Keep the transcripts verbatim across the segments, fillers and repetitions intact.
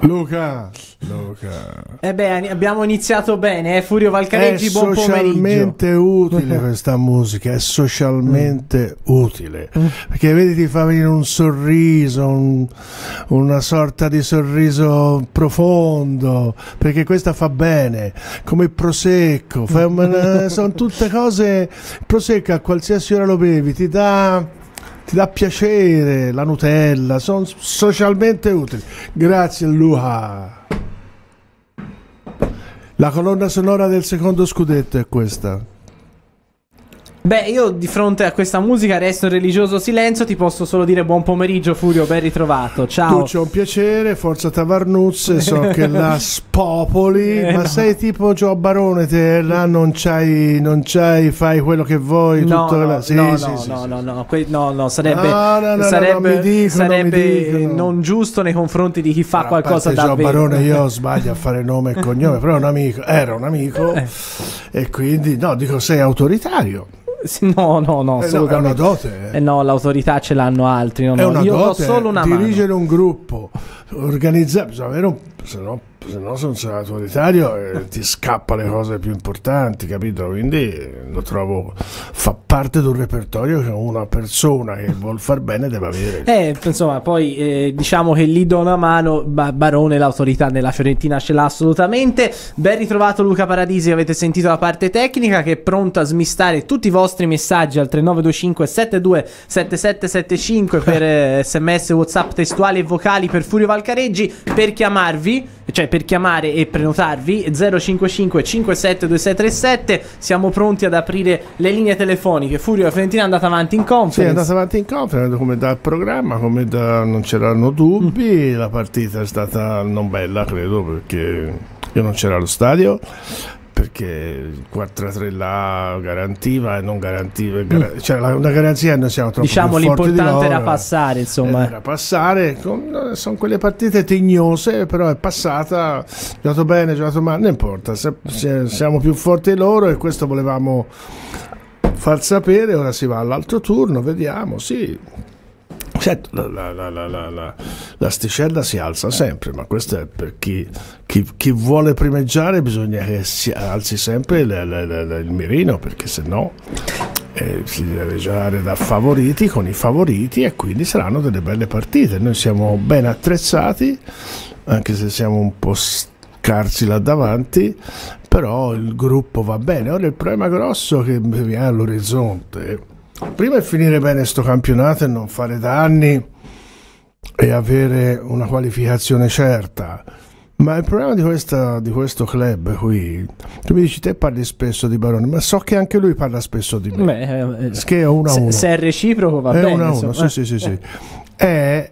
Luca, Luca. Eh beh, abbiamo iniziato bene, eh? Furio Valcareggi, è buon pomeriggio. È socialmente utile questa musica, è socialmente mm. utile, mm. perché vedi ti fa venire un sorriso, un, una sorta di sorriso profondo, perché questa fa bene, come il prosecco, fa una, sono tutte cose, il prosecco a qualsiasi ora lo bevi, ti dà... ti dà piacere, la Nutella, sono socialmente utili. Grazie Luca. La colonna sonora del secondo scudetto è questa. Beh, io di fronte a questa musica resto in religioso silenzio. Ti posso solo dire buon pomeriggio Furio, ben ritrovato. Ciao. Tu c'è un piacere, forza Tavarnuzze, so che la spopoli, eh, ma no. Sei tipo Gio Barone, te là non c'hai, non c'hai, fai quello che vuoi. No, tutto no, la... sì, no, sì, no, sì, no, sì. no, no, que- no, no, sarebbe, no, no, no, sarebbe, no, no, dicono, sarebbe non giusto nei confronti di chi fa allora, qualcosa da Gio Barone, io sbaglio a fare nome e cognome, però è un amico, era un amico, eh. E quindi, no, dico, sei autoritario. No, no, no, eh no, è una dote. Eh. Eh no, l'autorità ce l'hanno altri. No, è no. una Io dote, ho solo una dirigere mano. un gruppo, organizzare, bisogna avere un, se no, se no se non sei autoritario eh, ti scappa le cose più importanti, capito? Quindi lo trovo, fa parte di un repertorio che una persona che vuol far bene deve avere. Eh, insomma, poi eh, diciamo che lì do una mano, ba- Barone l'autorità nella Fiorentina ce l'ha assolutamente. Ben ritrovato Luca Paradisi, avete sentito la parte tecnica che è pronto a smistare tutti i vostri messaggi al tre nove due cinque sette due sette sette sette cinque per eh, sms, whatsapp testuali e vocali per Furio Valcareggi, per chiamarvi, cioè per chiamare e prenotarvi zero cinque cinque cinque sette due sei tre sette. Siamo pronti ad aprire le linee telefoniche. Furio, la Fiorentina è andata avanti in conference. Sì, è andata avanti in conference come dal programma, come da, non c'erano dubbi. Mm. La partita è stata non bella, credo, perché io non c'ero allo stadio, perché il quattro a tre là garantiva e non garantiva, gar- cioè la, una garanzia noi siamo troppo diciamo più forti di loro. L'importante era passare, insomma, era passare con, sono quelle partite tignose, però è passata, giocato bene, giocato male, non importa, se, se, siamo più forti di loro e questo volevamo far sapere. Ora si va all'altro turno, vediamo. Sì, certo, la, la, la, la, la, la, l'asticella si alza sempre, ma questo è per chi, chi, chi vuole primeggiare, bisogna che si alzi sempre il, il, il mirino, perché se no eh, si deve giocare da favoriti con i favoriti e quindi saranno delle belle partite. Noi siamo ben attrezzati, anche se siamo un po' scarsi là davanti, però il gruppo va bene. Ora il problema grosso che viene all'orizzonte, prima è finire bene sto campionato e non fare danni e avere una qualificazione certa. Ma il problema di, questa, di questo club qui, tu mi dici, te parli spesso di Barone, ma so che anche lui parla spesso di me. Beh, eh, che è uno a uno. Se è reciproco va è bene. Uno a uno, sì, sì, sì, sì. È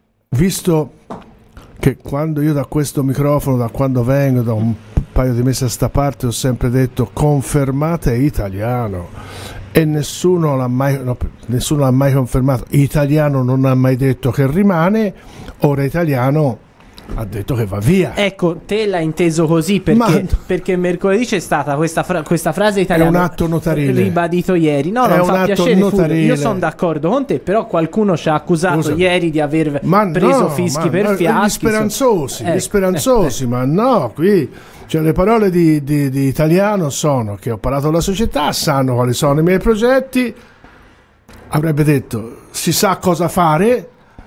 visto che quando io da questo microfono, da quando vengo, da un paio di mesi a sta parte, ho sempre detto confermate italiano. E nessuno l'ha mai, no, nessuno l'ha mai confermato. Italiano non ha mai detto che rimane, ora Italiano ha detto che va via. Ecco, te l'hai inteso così perché, Ma... perché mercoledì c'è stata questa, fra- questa frase italiana. È un atto notarile ribadito ieri. No, è non un fa atto piacere. Notarile. Io sono d'accordo con te, però qualcuno ci ha accusato Scusa. ieri di aver ma preso no, fischi ma per no, fiaschi. Gli speranzosi, so. gli speranzosi, eh, eh. ma no, qui. Cioè, le parole di, di, di Italiano sono che ho parlato con la società, sanno quali sono i miei progetti, avrebbe detto si sa cosa fare,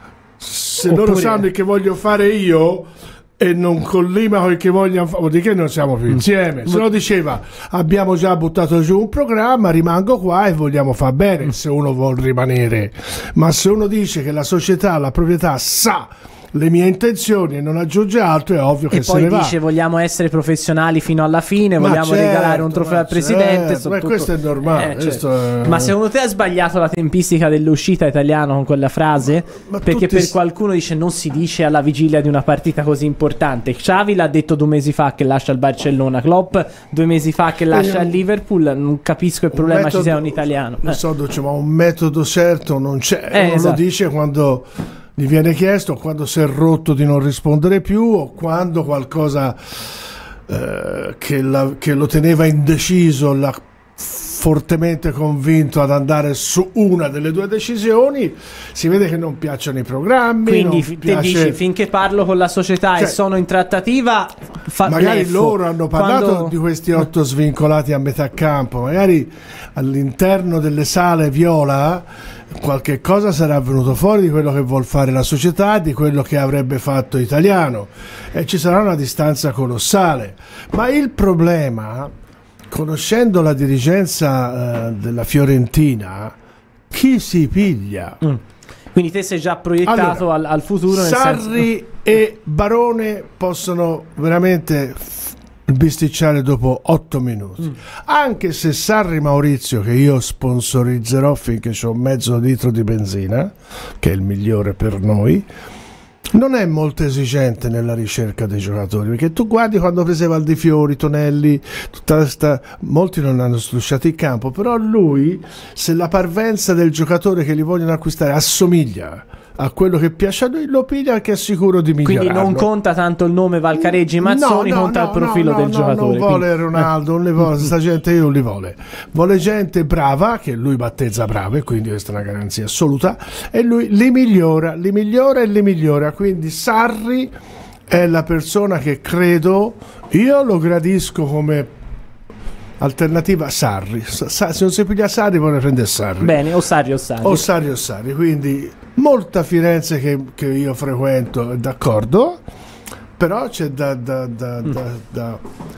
se Oppure... loro sanno che voglio fare io e non collima con il che vogliono fare, vuol dire che non siamo più insieme. Se lo diceva abbiamo già buttato giù un programma, rimango qua e vogliamo far bene, se uno vuol rimanere. Ma se uno dice che la società, la proprietà sa le mie intenzioni e non aggiunge altro, è ovvio che e se ne va. E poi dice vogliamo essere professionali fino alla fine, ma vogliamo certo, regalare un trofeo al presidente, certo, ma tutto... questo è normale, eh, questo certo. è... Ma secondo te ha sbagliato la tempistica dell'uscita Italiano con quella frase? Ma, ma perché tutti... per qualcuno dice non si dice alla vigilia di una partita così importante. Xavi l'ha detto due mesi fa che lascia il Barcellona, Klopp due mesi fa che lascia il Liverpool. Non capisco il problema metodo, ci sia un italiano, non eh. so, ma un metodo certo non c'è, eh, uno esatto. lo dice quando gli viene chiesto, quando si è rotto di non rispondere più, o quando qualcosa eh, che, la, che lo teneva indeciso l'ha fortemente convinto ad andare su una delle due decisioni. Si vede che non piacciono i programmi, quindi non te piace... dici finché parlo con la società cioè, e sono in trattativa fa magari bleffo. loro hanno parlato Quando... di questi otto svincolati a metà campo, magari all'interno delle sale viola qualche cosa sarà venuto fuori di quello che vuol fare la società, di quello che avrebbe fatto Italiano, e ci sarà una distanza colossale. Ma il problema, conoscendo la dirigenza eh, della Fiorentina, chi si piglia? Mm. Quindi te sei già proiettato allora, al, al futuro, nel Sarri senso... e Barone possono veramente bisticciare dopo otto minuti, mm. anche se Sarri Maurizio, che io sponsorizzerò finché c'ho mezzo litro di benzina, che è il migliore per noi, non è molto esigente nella ricerca dei giocatori, perché tu guardi quando preseva Aldifiori, Tonelli, tutta questa, molti non hanno strusciato il campo, però lui, se la parvenza del giocatore che li vogliono acquistare assomiglia a quello che piace a lui, lo piglia, che è sicuro di migliorarlo. Quindi non conta tanto il nome Valcareggi Mazzoni, no, no, conta no, il profilo no, del no, giocatore. non vuole quindi... Ronaldo, non li vuole, sta gente io non li vuole. Vuole gente brava, che lui battezza brave, quindi questa è una garanzia assoluta, e lui li migliora, li migliora e li migliora. Quindi Sarri è la persona che credo, io lo gradisco come alternativa a Sarri. Sa, se non si piglia Sarri vuole prendere Sarri. Bene, o Sarri o Sarri. O Sarri o Sarri, quindi molta Firenze che, che io frequento, d'accordo, però c'è da, da, da, mm. da, da,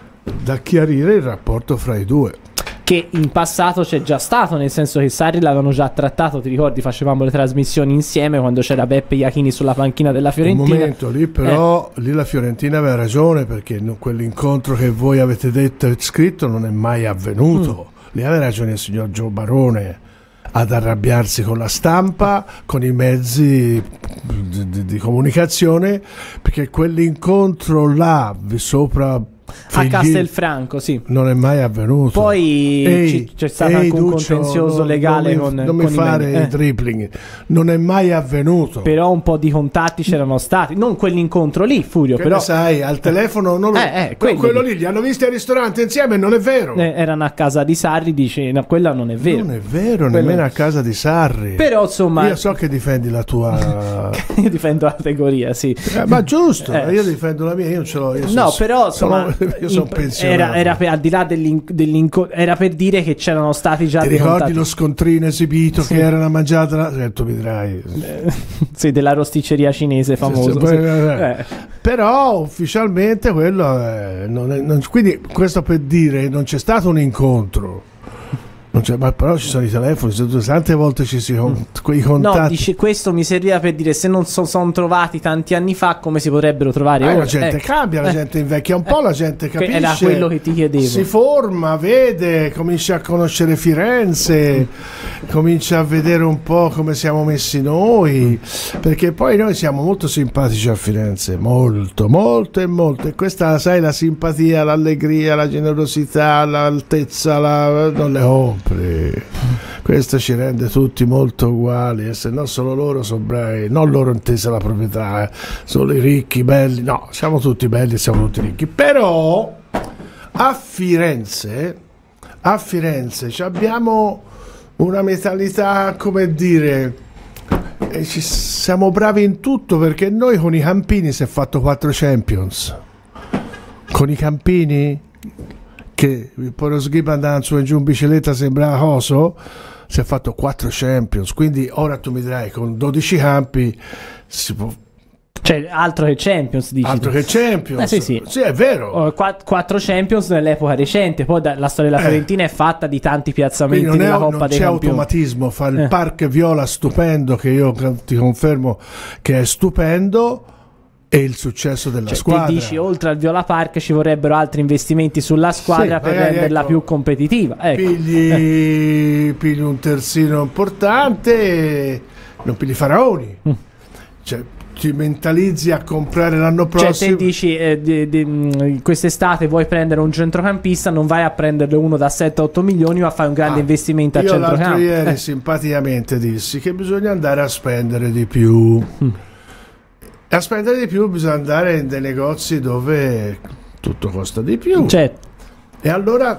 da chiarire il rapporto fra i due. Che in passato c'è già stato, nel senso che Sarri l'avevano già trattato, ti ricordi, facevamo le trasmissioni insieme quando c'era Beppe Iachini sulla panchina della Fiorentina. Un momento lì però, eh. lì la Fiorentina aveva ragione, perché quell'incontro che voi avete detto e scritto non è mai avvenuto. Mm. Lì aveva ragione il signor Gio Barone ad arrabbiarsi con la stampa, con i mezzi di, di, di comunicazione, perché quell'incontro là sopra a Castelfranco, sì, non è mai avvenuto. Poi ehi, c'è stato ehi, anche un Duccio, contenzioso non, legale non mi, con non con mi fare i eh. dribbling, non è mai avvenuto. Però un po' di contatti c'erano stati, non quell'incontro lì, Furio, che però sai, al telefono non lo... eh, eh, quello, quello lì. lì li hanno visti al ristorante insieme, non è vero. Eh, erano a casa di Sarri, dice no, quella non è vero. Non è vero, quello... nemmeno a casa di Sarri. Però insomma, io so che difendi la tua io difendo la categoria, sì. Eh, ma giusto, eh. io difendo la mia, io non ce l'ho. Io no, sono, però insomma, sono, io sono pensionato. Era, era per, al di là dell'incontro, era per dire che c'erano stati già ti dei ricordi contatti. Lo scontrino esibito sì. che erano mangiati la... eh, tu vedrai eh, sì, della rosticceria cinese famosa sì, sì, sì. Eh. Però ufficialmente quello è, non è, non, quindi questo per dire non c'è stato un incontro. Non c'è, ma però ci sono i telefoni, tante volte ci si con, quei contatti. No, dice, questo mi serviva per dire se non so, sono trovati tanti anni fa, come si potrebbero trovare eh, ora. La gente eh. cambia, la eh. gente invecchia un po', eh. la gente capisce. Era quello che ti chiedevo. Si forma, vede, comincia a conoscere Firenze, mm. comincia a vedere un po' come siamo messi noi, perché poi noi siamo molto simpatici a Firenze, molto, molto e molto. E questa, sai, la simpatia, l'allegria, la generosità, l'altezza, la... non le ho. Questo ci rende tutti molto uguali, e se no solo loro sono bravi, non loro intesa la proprietà, eh. Solo i ricchi, belli, no, siamo tutti belli e siamo tutti ricchi. Però a Firenze, a Firenze abbiamo una mentalità, come dire, e ci siamo bravi in tutto, perché noi con i Campini si è fatto quattro Champions, con i Campini che il Porosghib andava su e giù in bicicletta, sembrava coso, si è fatto quattro Champions, quindi ora tu mi dirai con dodici campi si può... Cioè altro che Champions, dici altro tu. che Champions, eh, sì, sì. sì, è vero. Quattro Champions nell'epoca recente, poi da, la storia della Fiorentina eh. è fatta di tanti piazzamenti non nella è, Coppa non dei c'è Campioni. automatismo, fa il eh. Park Viola stupendo, che io ti confermo che è stupendo, e il successo della cioè, squadra. Te dici, oltre al Viola Park ci vorrebbero altri investimenti sulla squadra sì, per magari, renderla ecco, più competitiva. Ecco. Pigli, pigli un terzino importante, non pigli Faraoni. Mm. Cioè, ti mentalizzi a comprare l'anno prossimo. Cioè te dici eh, di, di, quest'estate vuoi prendere un centrocampista, non vai a prenderne uno da sette otto milioni, ma fai un grande ah, investimento a io centrocampo. Io l'altro ieri eh. simpaticamente dissi che bisogna andare a spendere di più. Mm. A spendere di più bisogna andare in dei negozi dove tutto costa di più. Certo. E allora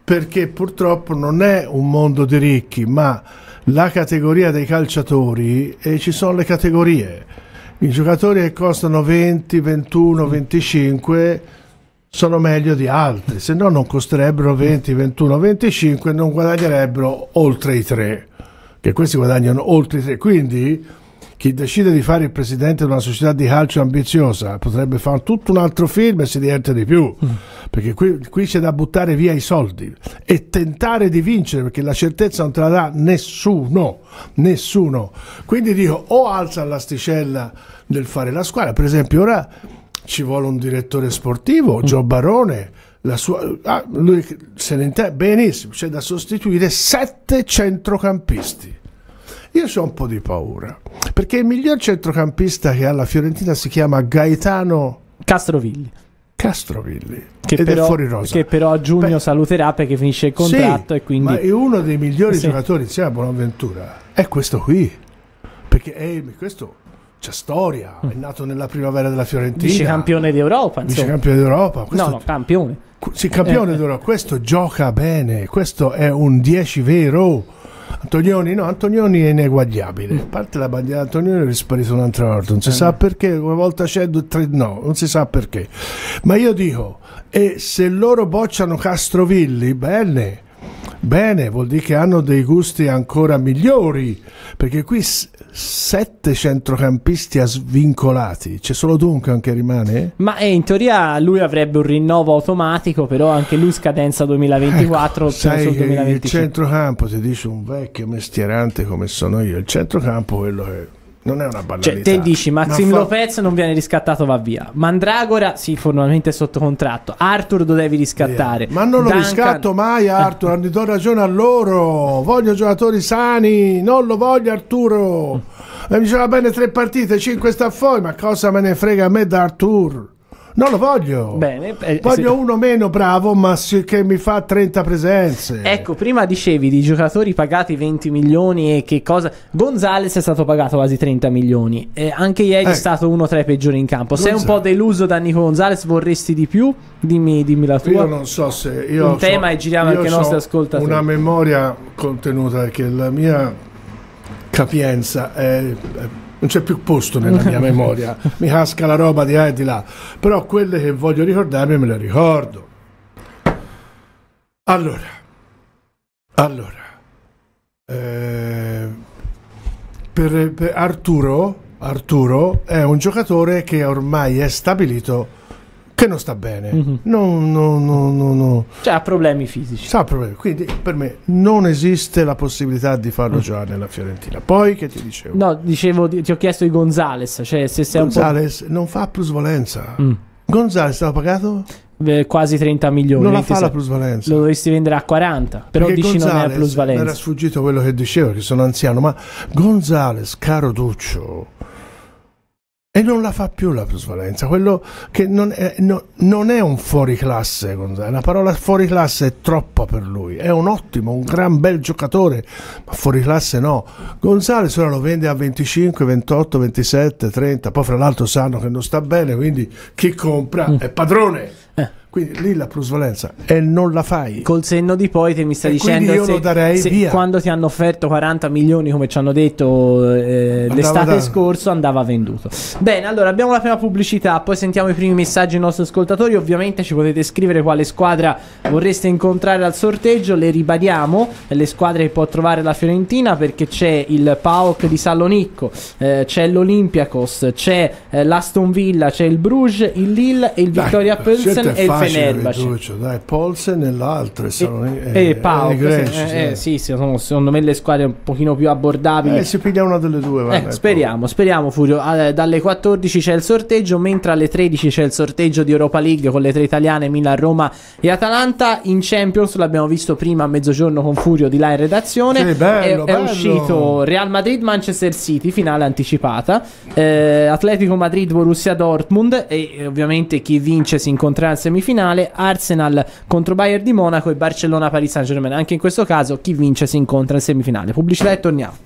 perché purtroppo non è un mondo di ricchi, ma la categoria dei calciatori, e ci sono le categorie. I giocatori che costano venti, ventuno, venticinque sono meglio di altri, se no non costerebbero venti, ventuno, venticinque e non guadagnerebbero oltre i tre, che questi guadagnano oltre i tre. Quindi chi decide di fare il presidente di una società di calcio ambiziosa potrebbe fare tutto un altro film e si diverte di più, mm. perché qui, qui c'è da buttare via i soldi e tentare di vincere, perché la certezza non te la dà nessuno, nessuno. Quindi dico, o alza l'asticella nel fare la squadra, per esempio ora ci vuole un direttore sportivo, mm. Gio Barone, la sua, ah, lui se ne intende benissimo, c'è da sostituire sette centrocampisti. Io ho un po' di paura, perché il miglior centrocampista che ha la Fiorentina si chiama Gaetano Castrovilli. Castrovilli, che, ed però, è fuori rosa. Che però a giugno Beh, saluterà perché finisce il contratto, sì, e quindi... ma è uno dei migliori sì. giocatori insieme a Bonaventura, è questo qui, perché è, questo c'è storia, mm. è nato nella primavera della Fiorentina, vice campione d'Europa, vice campione d'Europa, questo, no no campione sì, campione eh. d'Europa, questo gioca bene, questo è un dieci vero. Antonioni no, Antonioni è ineguagliabile. A parte la bandiera Antonioni è sparito un'altra volta, non si eh. sa perché, una volta c'è, due, tre, no, non si sa perché. Ma io dico, e se loro bocciano Castrovilli, bene, bene, vuol dire che hanno dei gusti ancora migliori, perché qui s- sette centrocampisti a svincolati, c'è solo Duncan che rimane? Ma eh, in teoria lui avrebbe un rinnovo automatico, però anche lui scadenza duemilaventiquattro, ecco, sai sul che duemilaventicinque. Il centrocampo, ti dice un vecchio mestierante come sono io, il centrocampo quello che non è una banalità. Cioè, te dici Maxim fa... Lopez non viene riscattato, va via. Mandragora, sì, formalmente è sotto contratto. Arthur lo devi riscattare. Yeah. Ma non lo Duncan... riscatto mai Arthur, eh. do ragione a loro. Voglio giocatori sani, non lo voglio Arturo. Mm. E mi diceva bene tre partite, cinque sta fuori, ma cosa me ne frega a me da Arthur? Non lo voglio. Bene, eh, voglio se... uno meno bravo, ma si, che mi fa trenta presenze. Ecco, prima dicevi di giocatori pagati venti milioni e che cosa. Gonzales è stato pagato quasi trenta milioni. E anche ieri eh. è stato uno tra i peggiori in campo. Gonzales. Sei un po' deluso da Nico Gonzales, vorresti di più? Dimmi, dimmi la tua. Io non so se io un tema so, e giriamo anche i nostri ascoltatori. Una memoria contenuta, perché la mia capienza è, è non c'è più posto nella mia memoria, mi casca la roba di là e di là, però quelle che voglio ricordarmi me le ricordo. Allora, allora, eh, per, per Arturo, Arturo è un giocatore che ormai è stabilito che non sta bene, mm-hmm. no, no, no, no, no. Cioè ha problemi fisici. Ha problemi. Quindi per me non esiste la possibilità di farlo mm. giocare nella Fiorentina. Poi che ti dicevo? No, dicevo, ti ho chiesto di Gonzales, cioè se sei Gonzales un po'... non fa plusvalenza. Mm. Gonzales stava pagato? Beh, quasi trenta milioni. Non la fa la plusvalenza. Lo dovresti vendere a quaranta, però perché dici Gonzales, non è plusvalenza. Mi era sfuggito quello che dicevo, che sono anziano, ma Gonzales, caro Duccio, e non la fa più la plusvalenza, quello che non è, no, non è un fuoriclasse, la parola fuoriclasse è troppa per lui, è un ottimo, un gran bel giocatore, ma fuoriclasse no. Gonzales ora lo vende a venticinque, ventotto, ventisette, trenta, poi fra l'altro sanno che non sta bene, quindi chi compra mm. è padrone. Eh. Quindi lì la plusvalenza e non la fai. Col senno di poi te mi stai e dicendo io se, lo darei se via. Quando ti hanno offerto quaranta milioni come ci hanno detto eh, l'estate da... scorso andava venduto. Bene, allora abbiamo la prima pubblicità, poi sentiamo i primi messaggi dei nostri ascoltatori. Ovviamente ci potete scrivere quale squadra vorreste incontrare al sorteggio. Le ribadiamo le squadre che può trovare la Fiorentina, perché c'è il PAOK di Salonicco, eh, c'è l'Olympiakos, c'è eh, l'Aston Villa, c'è il Bruges, il Lille e il Victoria Pilsen e il Fenerbahce. Dai, Polsen e l'altro e, e, e Pau, greci, sì, eh, sì, sì, sono secondo me le squadre un pochino più abbordabili. Eh, si piglia una delle due. Vai, eh, speriamo, speriamo Furio. Eh, dalle quattordici c'è il sorteggio, mentre alle tredici c'è il sorteggio di Europa League con le tre italiane, Milan, Roma e Atalanta. In Champions l'abbiamo visto prima a mezzogiorno con Furio di là in redazione. Sì, bello, è, è uscito Real Madrid Manchester City, finale anticipata, eh, Atletico Madrid Borussia Dortmund e eh, ovviamente chi vince si incontrerà in semifinale. Arsenal contro Bayern di Monaco e Barcellona Paris Saint-Germain. Anche in questo caso chi vince si incontra in semifinale. Pubblicità e torniamo.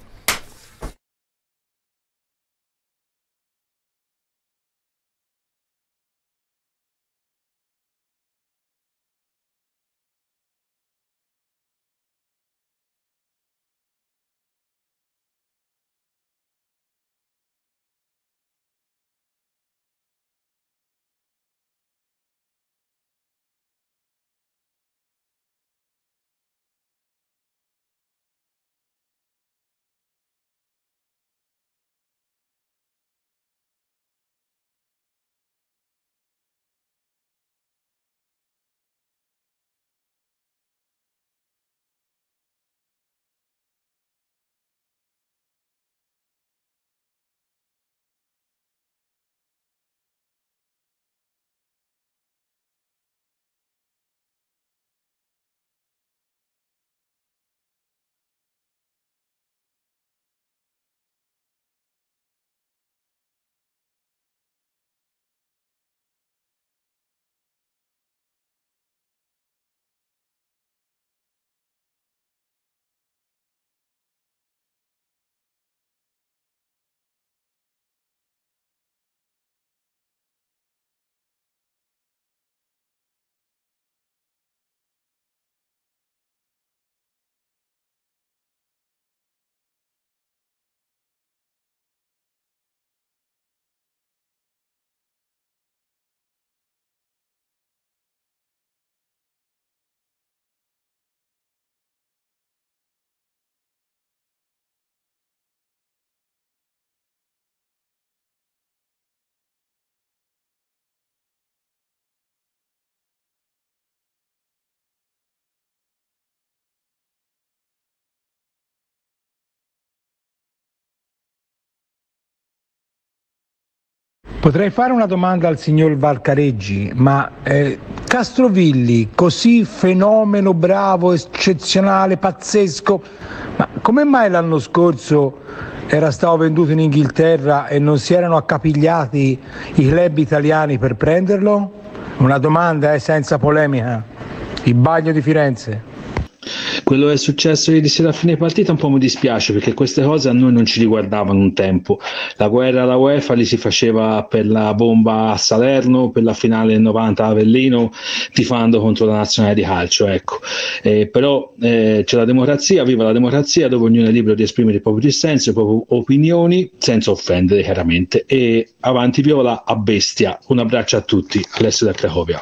Potrei fare una domanda al signor Valcareggi, ma eh, Castrovilli, così fenomeno bravo, eccezionale, pazzesco, ma come mai l'anno scorso era stato venduto in Inghilterra e non si erano accapigliati i club italiani per prenderlo? Una domanda, eh, senza polemica. Il Bagno di Firenze. Quello che è successo ieri sera a fine partita un po' mi dispiace, perché queste cose a noi non ci riguardavano un tempo. La guerra alla UEFA li si faceva per la bomba a Salerno, per la finale del novanta a Avellino, tifando contro la nazionale di calcio, ecco. Eh, però eh, c'è la democrazia, viva la democrazia, dove ognuno è libero di esprimere il proprio dissenso, le proprie opinioni, senza offendere chiaramente. E avanti Viola a bestia. Un abbraccio a tutti. Alessio da Cracovia.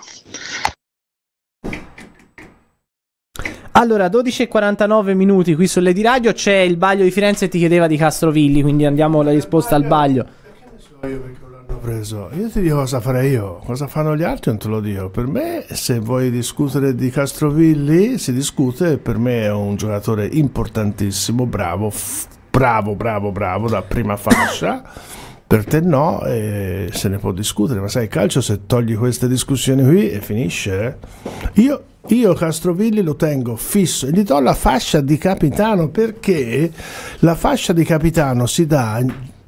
Allora, dodici e quarantanove minuti qui sulle di radio, c'è il Baglio di Firenze e ti chiedeva di Castrovilli, quindi andiamo alla risposta al Baglio. L'ho preso. Io ti dico cosa farei io, cosa fanno gli altri non te lo dico. Per me, se vuoi discutere di Castrovilli, si discute. Per me è un giocatore importantissimo, bravo, f- bravo, bravo, bravo, da prima fascia. Per te no, e se ne può discutere, ma sai, il calcio se togli queste discussioni qui e finisce. Eh? Io Io Castrovilli lo tengo fisso e gli do la fascia di capitano, perché la fascia di capitano si dà,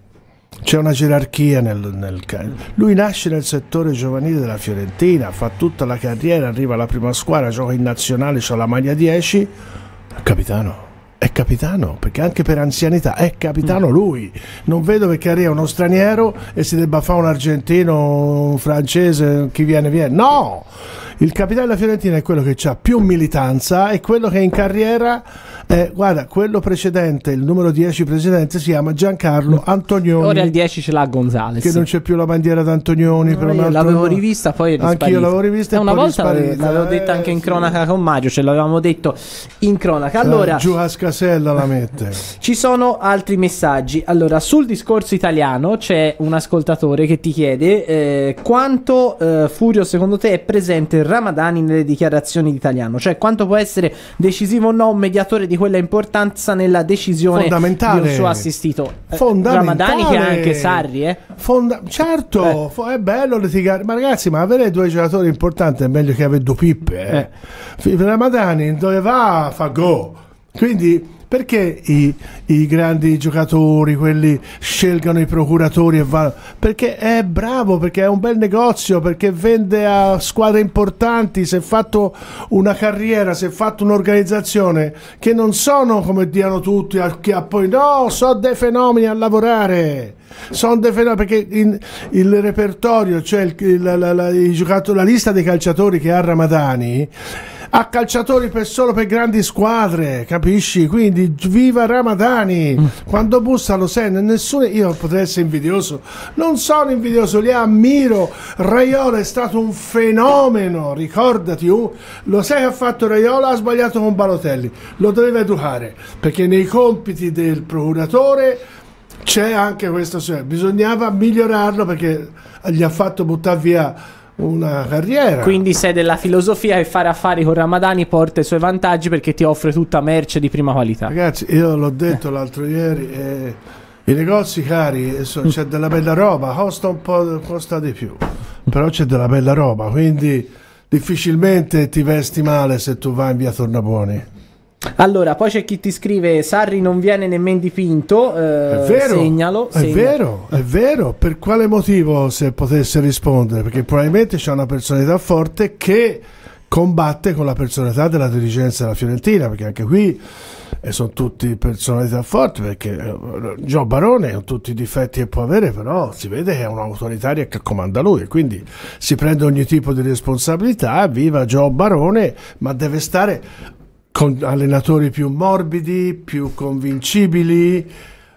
c'è una gerarchia nel, nel lui nasce nel settore giovanile della Fiorentina, fa tutta la carriera, arriva alla prima squadra, gioca in nazionale, c'ha la maglia dieci, capitano. È capitano, perché anche per anzianità è capitano lui. Non vedo perché arriva uno straniero e si debba fare un argentino, un francese, chi viene viene. No! Il capitano della Fiorentina è quello che ha più militanza, è quello che in carriera, eh, guarda, quello precedente, il numero dieci precedente si chiama Giancarlo Antonioni. Ora il dieci ce l'ha Gonzales. Che non c'è più la bandiera d'Antonioni. No, per un io altro l'avevo nome. rivista, poi è Anche io l'avevo rivista e e una poi volta risparita. l'avevo detta anche in cronaca con Mario, ce l'avevamo detto in cronaca. Allora, eh, giù a Scasella la mette. Ci sono altri messaggi. Allora, sul discorso italiano c'è un ascoltatore che ti chiede eh, quanto eh, Furio secondo te è presente Ramadani nelle dichiarazioni di Italiano, cioè quanto può essere decisivo o no un mediatore di quella importanza nella decisione di un suo assistito. Ramadani che ha anche Sarri, eh? Fonda- certo, eh. È bello litigare, ma ragazzi, ma avere due giocatori importanti è meglio che avere due pippe. Eh. Eh. Ramadani dove va fa go, quindi perché i, i grandi giocatori, quelli scelgano i procuratori e vanno? Perché è bravo, perché è un bel negozio, perché vende a squadre importanti, si è fatto una carriera, si è fatto un'organizzazione che non sono come dicono tutti, che poi no, sono dei fenomeni a lavorare. Sono dei fenomeni, perché in, il repertorio, cioè il, la, la, la, i giocatori, la lista dei calciatori che ha Ramadani, ha calciatori per solo per grandi squadre, capisci? Quindi viva Ramadani. Mm. Quando bussano se nessuno, io potrei essere invidioso, non sono invidioso, li ammiro. Raiola è stato un fenomeno, ricordati, uh, lo sai che ha fatto Raiola? Ha sbagliato con Balotelli, lo doveva educare, perché nei compiti del procuratore c'è anche questo, bisognava migliorarlo perché gli ha fatto buttare via una carriera. Quindi sei della filosofia che fare affari con Ramadani porta i suoi vantaggi perché ti offre tutta merce di prima qualità. Ragazzi, io l'ho detto l'altro ieri, eh, i negozi cari, eh, so, c'è della bella roba, costa un po', costa di più, però c'è della bella roba, quindi difficilmente ti vesti male se tu vai in via Tornabuoni. Allora, poi c'è chi ti scrive Sarri non viene nemmeno dipinto, eh, è vero, segnalo, è segnalo. vero, è vero. Per quale motivo, se potesse rispondere? Perché probabilmente c'è una personalità forte che combatte con la personalità della dirigenza della Fiorentina, perché anche qui eh, sono tutti personalità forti, perché eh, Gio Barone ha tutti i difetti che può avere, però si vede che è un'autoritaria che comanda lui, e quindi si prende ogni tipo di responsabilità. Viva Gio Barone, ma deve stare con allenatori più morbidi, più convincibili,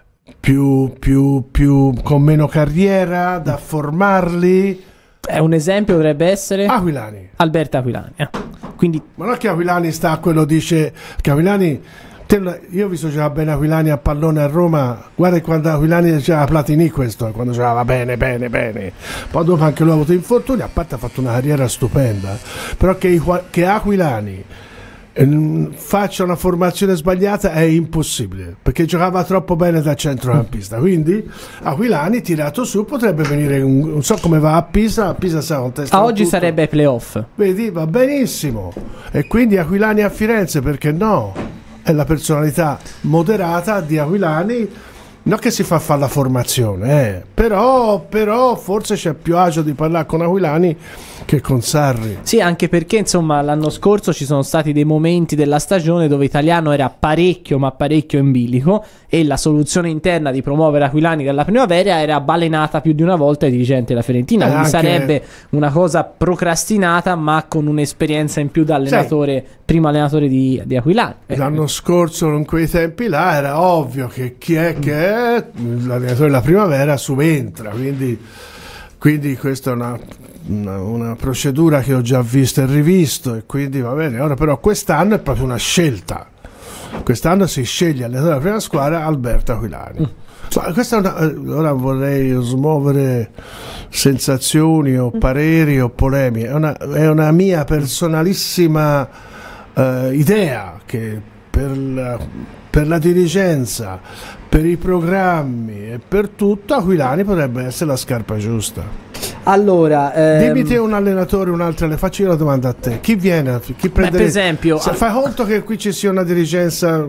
più, più, più con meno carriera da formarli. È un esempio dovrebbe essere Aquilani. Alberto Aquilani. Eh. Quindi ma non che Aquilani sta a quello dice che Aquilani, te, io ho visto giocare bene Aquilani a pallone a Roma, guarda quando Aquilani c'era Platini, questo quando giocava bene bene bene, poi dopo anche lui ha avuto infortuni, a parte ha fatto una carriera stupenda, però che, che Aquilani eh, faccia una formazione sbagliata è impossibile, perché giocava troppo bene da centrocampista. Quindi Aquilani tirato su potrebbe venire un, non so come va a Pisa, a Pisa sa contestare a oggi tutto. sarebbe ai playoff, vedi, va benissimo. E quindi Aquilani a Firenze, perché no? È la personalità moderata di Aquilani. Non che si fa fare la formazione, eh. però, però forse c'è più agio di parlare con Aquilani che con Sarri. sì, anche perché insomma l'anno scorso ci sono stati dei momenti della stagione dove Italiano era parecchio ma parecchio in bilico e la soluzione interna di promuovere Aquilani dalla primavera era balenata più di una volta ai dirigenti della Fiorentina, Eh, quindi anche- sarebbe una cosa procrastinata ma con un'esperienza in più da allenatore, primo allenatore di, di Aquilani. Eh, L'anno scorso in quei tempi là era ovvio che chi è che è l'allenatore della primavera subentra, quindi, quindi questa è una, una, una procedura che ho già visto e rivisto, e quindi va bene. Ora però quest'anno è proprio una scelta, quest'anno si sceglie allenatore della prima squadra Alberto Aquilani. Mm. Ma questa è una, ora vorrei smuovere sensazioni o pareri o polemiche, è una, è una mia personalissima eh, idea che per la, per la dirigenza, per i programmi e per tutto Aquilani potrebbe essere la scarpa giusta. Allora, ehm, Dimmi te un allenatore, un altro, le faccio io la domanda a te. Chi viene? Chi prende? per esempio, Se al- fai conto che qui ci sia una dirigenza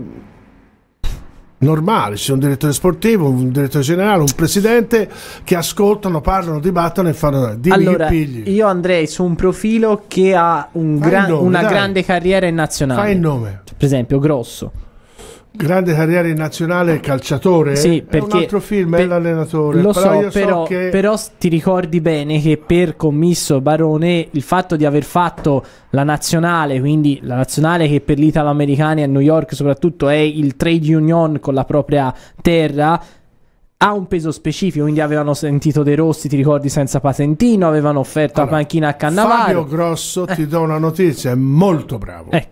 normale, c'è un direttore sportivo, un direttore generale, un presidente che ascoltano, parlano, dibattono e fanno. Dimmi allora, chi pigli. io andrei su un profilo che ha un Fai gran- il nome, una dai. grande carriera in nazionale. Fai il nome. Per esempio, Grosso. Grande carriera in nazionale, calciatore? Sì, è perché un altro film, per- è l'allenatore. Lo però so, io però, so che però ti ricordi bene che per Commisso Barone il fatto di aver fatto la nazionale, quindi la nazionale che per gli italoamericani a New York soprattutto è il trade union con la propria terra, ha un peso specifico, quindi avevano sentito De Rossi, ti ricordi, senza patentino, avevano offerto Allora, la panchina a Cannavaro. Fabio Grosso, ti do una notizia, è molto bravo. Ecco,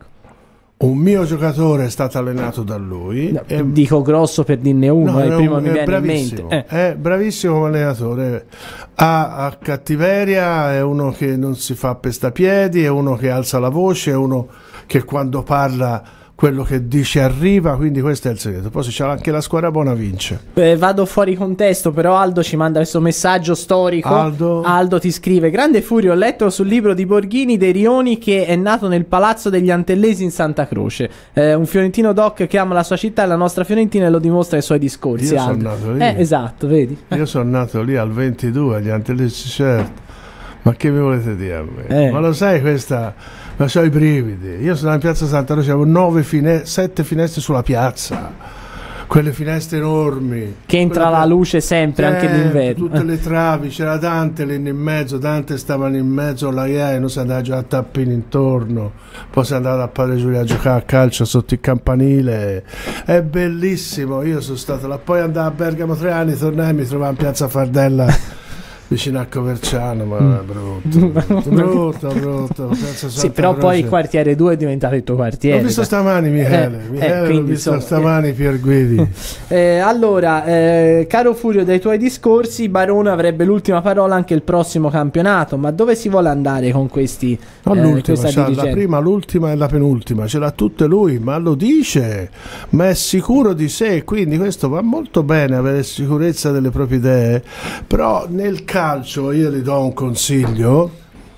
Un mio giocatore è stato allenato da lui. no, e- dico Grosso per dirne uno, No, è il è primo un- che mi è viene in bravissimo, mente. Eh. è bravissimo come allenatore. Ha, ha cattiveria, è uno che non si fa pestapiedi, è uno che alza la voce, è uno che quando parla quello che dice arriva, quindi questo è il segreto. Poi se c'è anche la squadra buona vince. Eh, vado fuori contesto, però Aldo ci manda questo messaggio storico. Aldo. Aldo ti scrive: grande Furio, ho letto sul libro di Borghini dei Rioni che è nato nel palazzo degli Antellesi in Santa Croce. Eh, un fiorentino doc che ama la sua città e la nostra Fiorentina e lo dimostra ai suoi discorsi. Io sono Aldo. nato lì. Eh, esatto, vedi. Io sono nato lì al ventidue, agli Antellesi, certo. Ma che mi volete dire a me? Eh. Ma lo sai questa? Ma so i brividi. Io sono in piazza Santa Croce, avevo nove fine- sette finestre sulla piazza. Quelle finestre enormi. Che entra Quelle la che- luce sempre, anche Sempre, d'inverno. Tutte le travi, c'era Dante lì in mezzo, Dante stavano in mezzo alla Iaia, non si andava già a tappini intorno, poi si andava a Padre Giulio a giocare a calcio sotto il campanile. È bellissimo, io sono stato là, poi andavo a Bergamo tre anni, tornai e mi trovavo in piazza Fardella. Vicino a Coverciano, ma Mm. è brutto, brutto, brutto. Piazza Sì, Santa però poi Croce. il quartiere due è diventato il tuo quartiere. L'ho visto dai. stamani Michele, Eh, Michele eh, l'ho quindi, visto insomma, stamani Pier Guidi. Eh, allora, eh, caro Furio, dai tuoi discorsi, Barone avrebbe l'ultima parola anche il prossimo campionato. Ma dove si vuole andare con questi? No, eh, l'ultima, questa c'ha la dirigenza? prima, l'ultima e la penultima, ce l'ha tutte lui, ma lo dice, ma è sicuro di sé, quindi questo va molto bene, avere sicurezza delle proprie idee, però nel calcio io gli do un consiglio,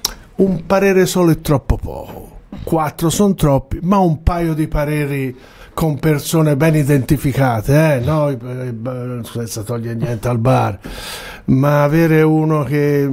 un parere solo è troppo poco, quattro sono troppi, ma un paio di pareri con persone ben identificate, eh? No, senza togliere niente al bar, ma avere uno che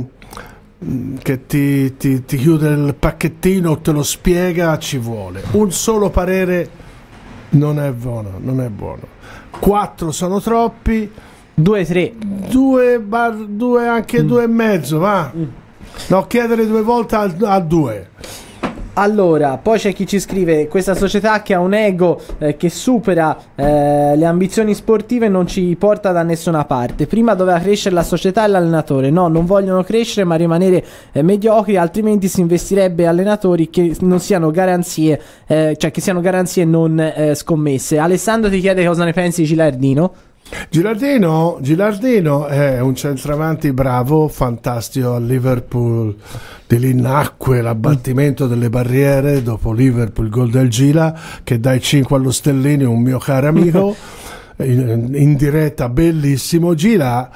che ti, ti, ti chiude il pacchettino, te lo spiega, ci vuole. Un solo parere non è buono, non è buono. Quattro sono troppi, Due, tre. due, bar, due anche Mm. due e mezzo, va. No, chiedere due volte al, a due. Allora, poi c'è chi ci scrive: questa società che ha un ego eh, che supera eh, le ambizioni sportive non ci porta da nessuna parte. Prima doveva crescere la società e l'allenatore. No, non vogliono crescere ma rimanere eh, mediocri, altrimenti si investirebbe allenatori che non siano garanzie, eh, cioè che siano garanzie e non eh, scommesse. Alessandro ti chiede cosa ne pensi di Gilardino. Gilardino, Gilardino è un centravanti bravo, fantastico a Liverpool. Di lì nacque l'abbattimento delle barriere dopo Liverpool, il gol del Gila che dai cinque allo Stellini, un mio caro amico, in, in diretta, bellissimo. Gila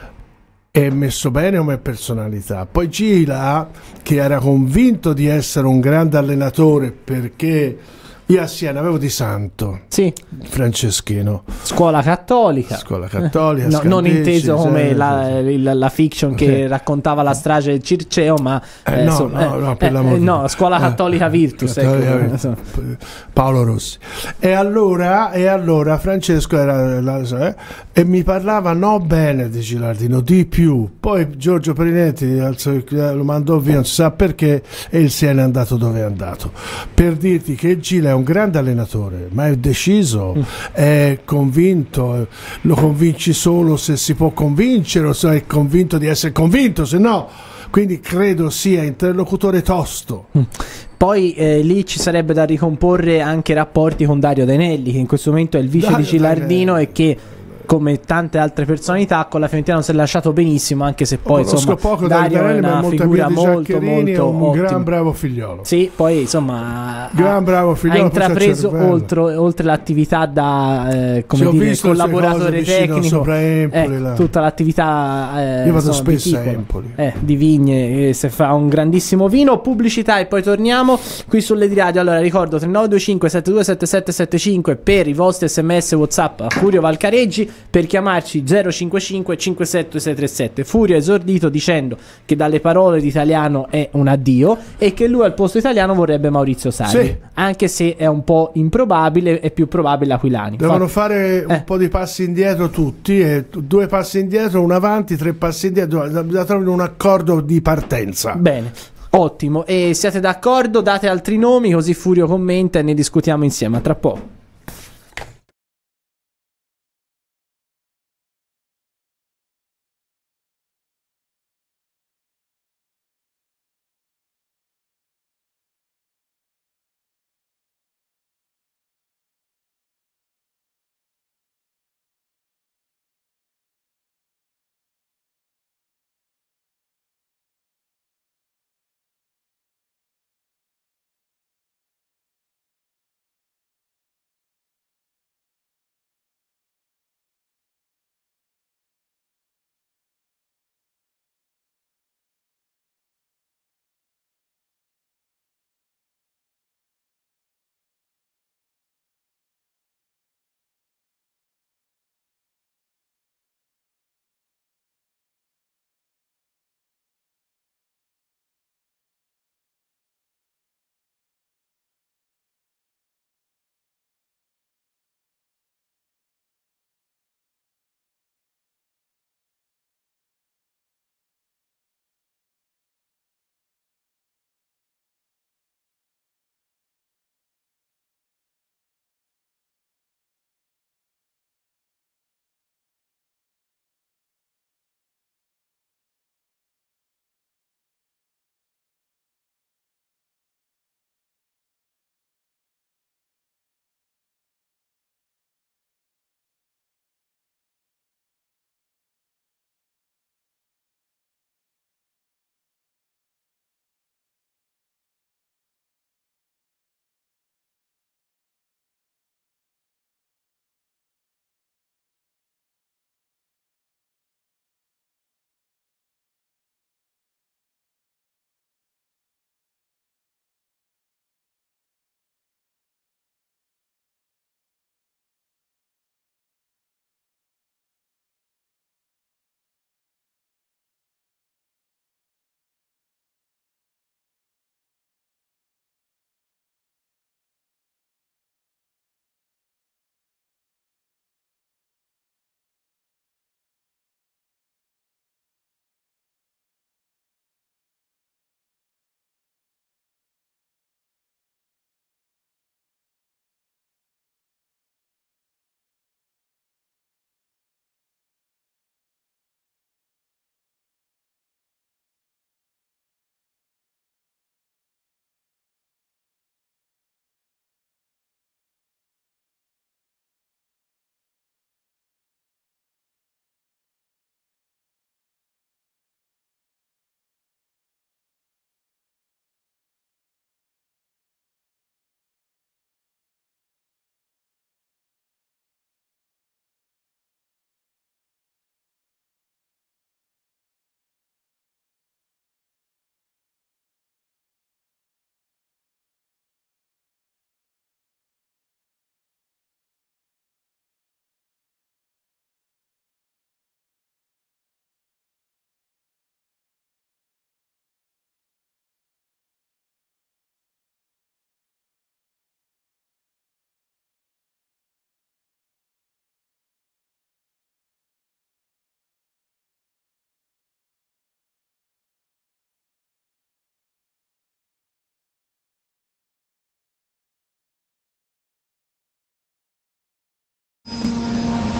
è messo bene come personalità. Poi Gila, che era convinto di essere un grande allenatore, perché io a Siena avevo Di Santo, Sì, Franceschino, scuola cattolica. scuola cattolica, No, non Scandicci, inteso come sì, la, sì, sì. il- la fiction che Sì. raccontava la strage del Circeo, ma Eh, eh, no, insomma, no, eh, no, per eh, l'amor eh, di no, Dio. scuola Eh, cattolica Virtus, Cattolica ecco. Virtus. Paolo Rossi. E allora, e allora Francesco era la- eh, e mi parlava no bene di Gilardino, di più. Poi Giorgio Perinetti alzò il- lo mandò via, non si sa perché, e il Siena è andato dove è andato. Per dirti che Gila è un grande allenatore, ma è deciso, è convinto, eh, lo convinci solo se si può convincere, o se è convinto di essere convinto, se no. Quindi credo sia interlocutore tosto. Poi eh, lì ci sarebbe da ricomporre anche rapporti con Dario Denelli, che in questo momento è il vice Dario di Gilardino Denelli. e che, come tante altre personalità, con la Fiorentina non si è lasciato benissimo, anche se poi Conosco insomma poco Dario Dario è Denelli, ma una molta figura via di molto Giaccherini, è molto un ottima. gran bravo figliolo. Sì, poi insomma Gran ha, bravo ha figliolo, poi c'ha intrapreso cervello. oltre, oltre l'attività da eh, come Sì, ho dire, visto le sue cose collaboratore vicino tecnico, sopra Empoli, eh, là. tutta l'attività eh, Io vado insomma, spesso a viticolo, Empoli. eh, di vigne, eh, se fa un grandissimo vino. Pubblicità e poi torniamo qui sulle di radio. Allora ricordo tre nove due cinque sette due sette sette sette cinque per i vostri sms WhatsApp a Furio Valcareggi, per chiamarci zero cinque cinque cinque sette sei tre sette. Furio ha esordito dicendo che dalle parole di Italiano è un addio e che lui al posto italiano vorrebbe Maurizio Sarri, Sì. anche se è un po' improbabile, è più probabile Aquilani. Devono Fa- fare un Eh. po' di passi indietro tutti, e due passi indietro, un avanti, tre passi indietro, da trovare un accordo di partenza. Bene, ottimo. E siete d'accordo? Date altri nomi così Furio commenta e ne discutiamo insieme. A tra poco.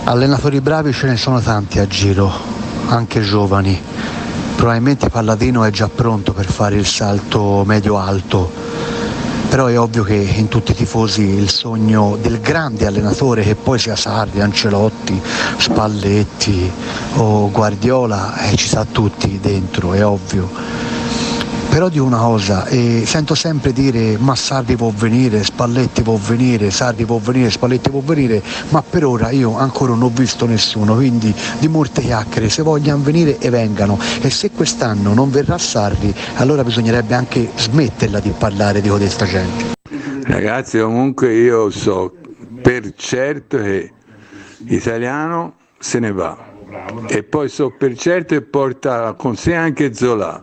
Allenatori bravi ce ne sono tanti a giro, anche giovani. Probabilmente Palladino è già pronto per fare il salto medio-alto, però è ovvio che in tutti i tifosi il sogno del grande allenatore, che poi sia Sarri, Ancelotti, Spalletti o Guardiola, eh, ci sta tutti dentro, è ovvio. Però dico una cosa, eh, sento sempre dire ma Sarri può venire, Spalletti può venire, Sarri può venire, Spalletti può venire, ma per ora io ancora non ho visto nessuno, quindi di molte chiacchiere, se vogliono venire e vengano, e se quest'anno non verrà Sarri allora bisognerebbe anche smetterla di parlare di questa gente. Ragazzi, comunque io so per certo che Italiano se ne va, e poi so per certo che porta con sé anche Zola.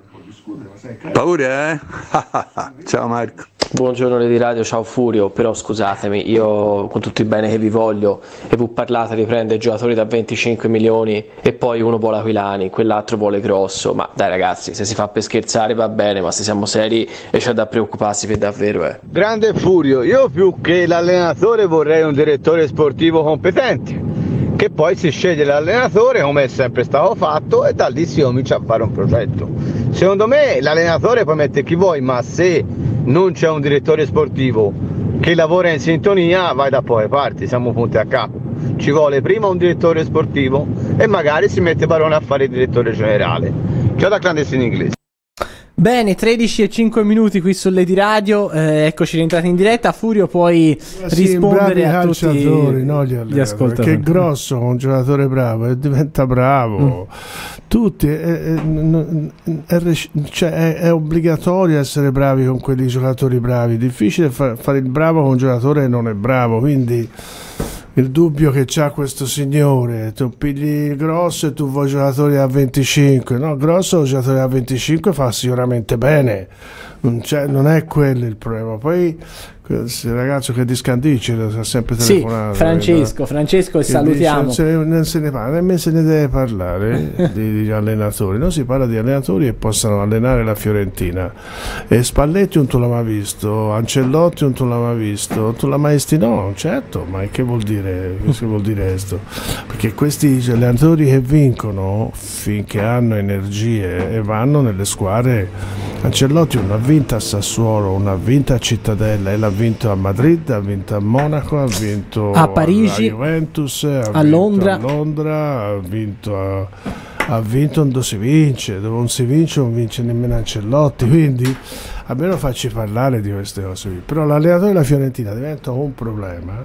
Paura, eh? Ciao Marco. Buongiorno Lady Radio, ciao Furio, però scusatemi, io con tutto il bene che vi voglio, e vi parlate di prendere giocatori da venticinque milioni e poi uno vuole Aquilani, quell'altro vuole Grosso, ma dai ragazzi, se si fa per scherzare va bene, ma se siamo seri e c'è da preoccuparsi per davvero, eh. Grande Furio, io più che l'allenatore vorrei un direttore sportivo competente, che poi si sceglie l'allenatore come è sempre stato fatto e da lì si comincia a fare un progetto. Secondo me l'allenatore puoi mettere chi vuoi, ma se non c'è un direttore sportivo che lavora in sintonia vai da poche parti, siamo punti a capo. Ci vuole prima un direttore sportivo e magari si mette Barone a fare il direttore generale. Ciao da clandestino inglese. Bene, tredici e cinque minuti qui su Lady Radio, eh, eccoci rientrati in diretta. Furio, puoi sì, rispondere a tutti no, gli, gli ascoltatori. Che Grosso, un giocatore bravo, e diventa bravo. Mm. Tutti, è, è, è, cioè è, è obbligatorio essere bravi con quelli giocatori bravi. Difficile fa, fare il bravo con un giocatore che non è bravo, quindi il dubbio che c'ha questo signore, tu pigli Grosso e tu vuoi giocatori a venticinque, no, Grosso giocatori a venticinque fa sicuramente bene, non, non è quello il problema. Poi il ragazzo che di Scandicci ha sempre telefonato, sì, Francesco, Francesco, e salutiamo. Dice, non, se ne, non se ne parla, nemmeno se ne deve parlare di, di allenatori, non si parla di allenatori che possano allenare la Fiorentina. E Spalletti non tu l'ha mai visto, Ancelotti non tu l'ha mai visto, tu l'ha mai visto? No, certo, ma che vuol dire, che vuol dire questo? Perché questi allenatori che vincono finché hanno energie e vanno nelle squadre. Ancelotti non ha vinto a Sassuolo, non ha vinto a Cittadella, e l'ha vinto a Madrid, ha vinto a Monaco, ha vinto a Parigi, a Juventus, ha a vinto Londra. a Londra, ha vinto a, ha vinto dove si vince, dove non si vince non vince nemmeno Ancelotti, quindi almeno facci parlare di queste cose qui. Però l'allenatore della Fiorentina diventa un problema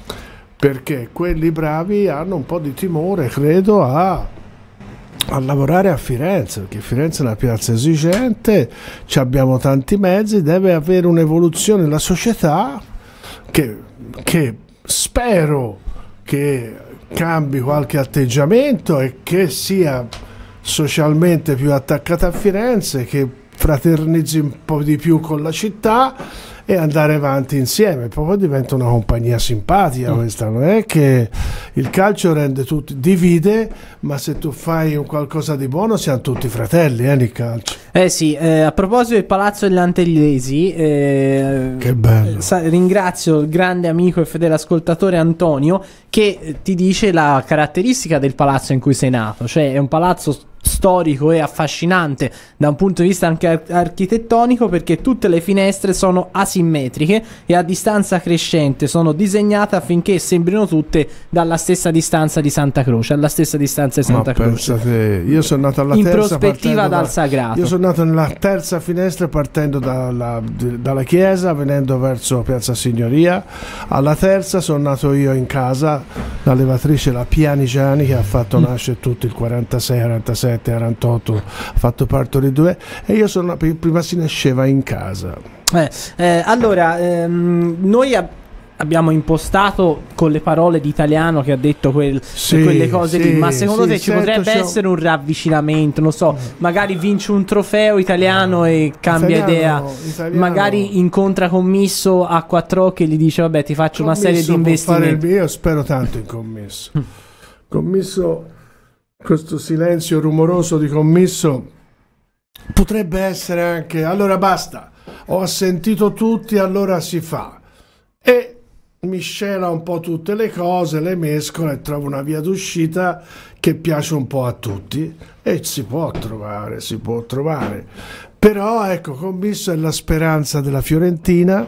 perché quelli bravi hanno un po' di timore, credo, a a lavorare a Firenze, perché Firenze è una piazza esigente, abbiamo tanti mezzi, deve avere un'evoluzione la società che, che spero che cambi qualche atteggiamento e che sia socialmente più attaccata a Firenze, che fraternizzi un po' di più con la città e andare avanti insieme. Poi diventa una compagnia simpatica questa, non è che il calcio rende tutti, divide, ma se tu fai un qualcosa di buono siamo tutti fratelli eh, nel calcio. Eh sì, eh, a proposito del Palazzo degli Antellesi, eh, che bello, sa, ringrazio il grande amico e fedele ascoltatore Antonio che eh, ti dice la caratteristica del palazzo in cui sei nato, cioè è un palazzo storico e affascinante da un punto di vista anche ar- architettonico, perché tutte le finestre sono asimmetriche e a distanza crescente, sono disegnate affinché sembrino tutte dalla stessa distanza di Santa Croce, alla stessa distanza di Santa Ma Croce. Pensate, io sono nato alla in terza prospettiva dal da, Sagrato. Io sono nato nella terza finestra partendo dalla, dalla chiesa, venendo verso Piazza Signoria. Alla terza sono nato io in casa, la levatrice la Pianigiani, che ha fatto nascere tutti il quarantasei, quarantasette, quarantotto, ha fatto parto di due, e io sono prima si nasceva in casa. Eh, eh, allora, ehm, noi ab- abbiamo impostato con le parole di Italiano che ha detto quel, sì, quelle cose sì, lì, ma secondo sì, te ci potrebbe c'ho... essere un ravvicinamento, non so, magari vince un trofeo Italiano e cambia italiano, idea, italiano. Magari incontra Commisso a quattro occhi e gli dice vabbè ti faccio Commisso una serie di investimenti. Il... Io spero tanto in Commisso. Commisso, questo silenzio rumoroso di Commisso potrebbe essere anche allora basta, ho assentito tutti, allora si fa, e miscela un po' tutte le cose, le mescola e trova una via d'uscita che piace un po' a tutti, e si può trovare, si può trovare. Però ecco, Commisso è la speranza della Fiorentina,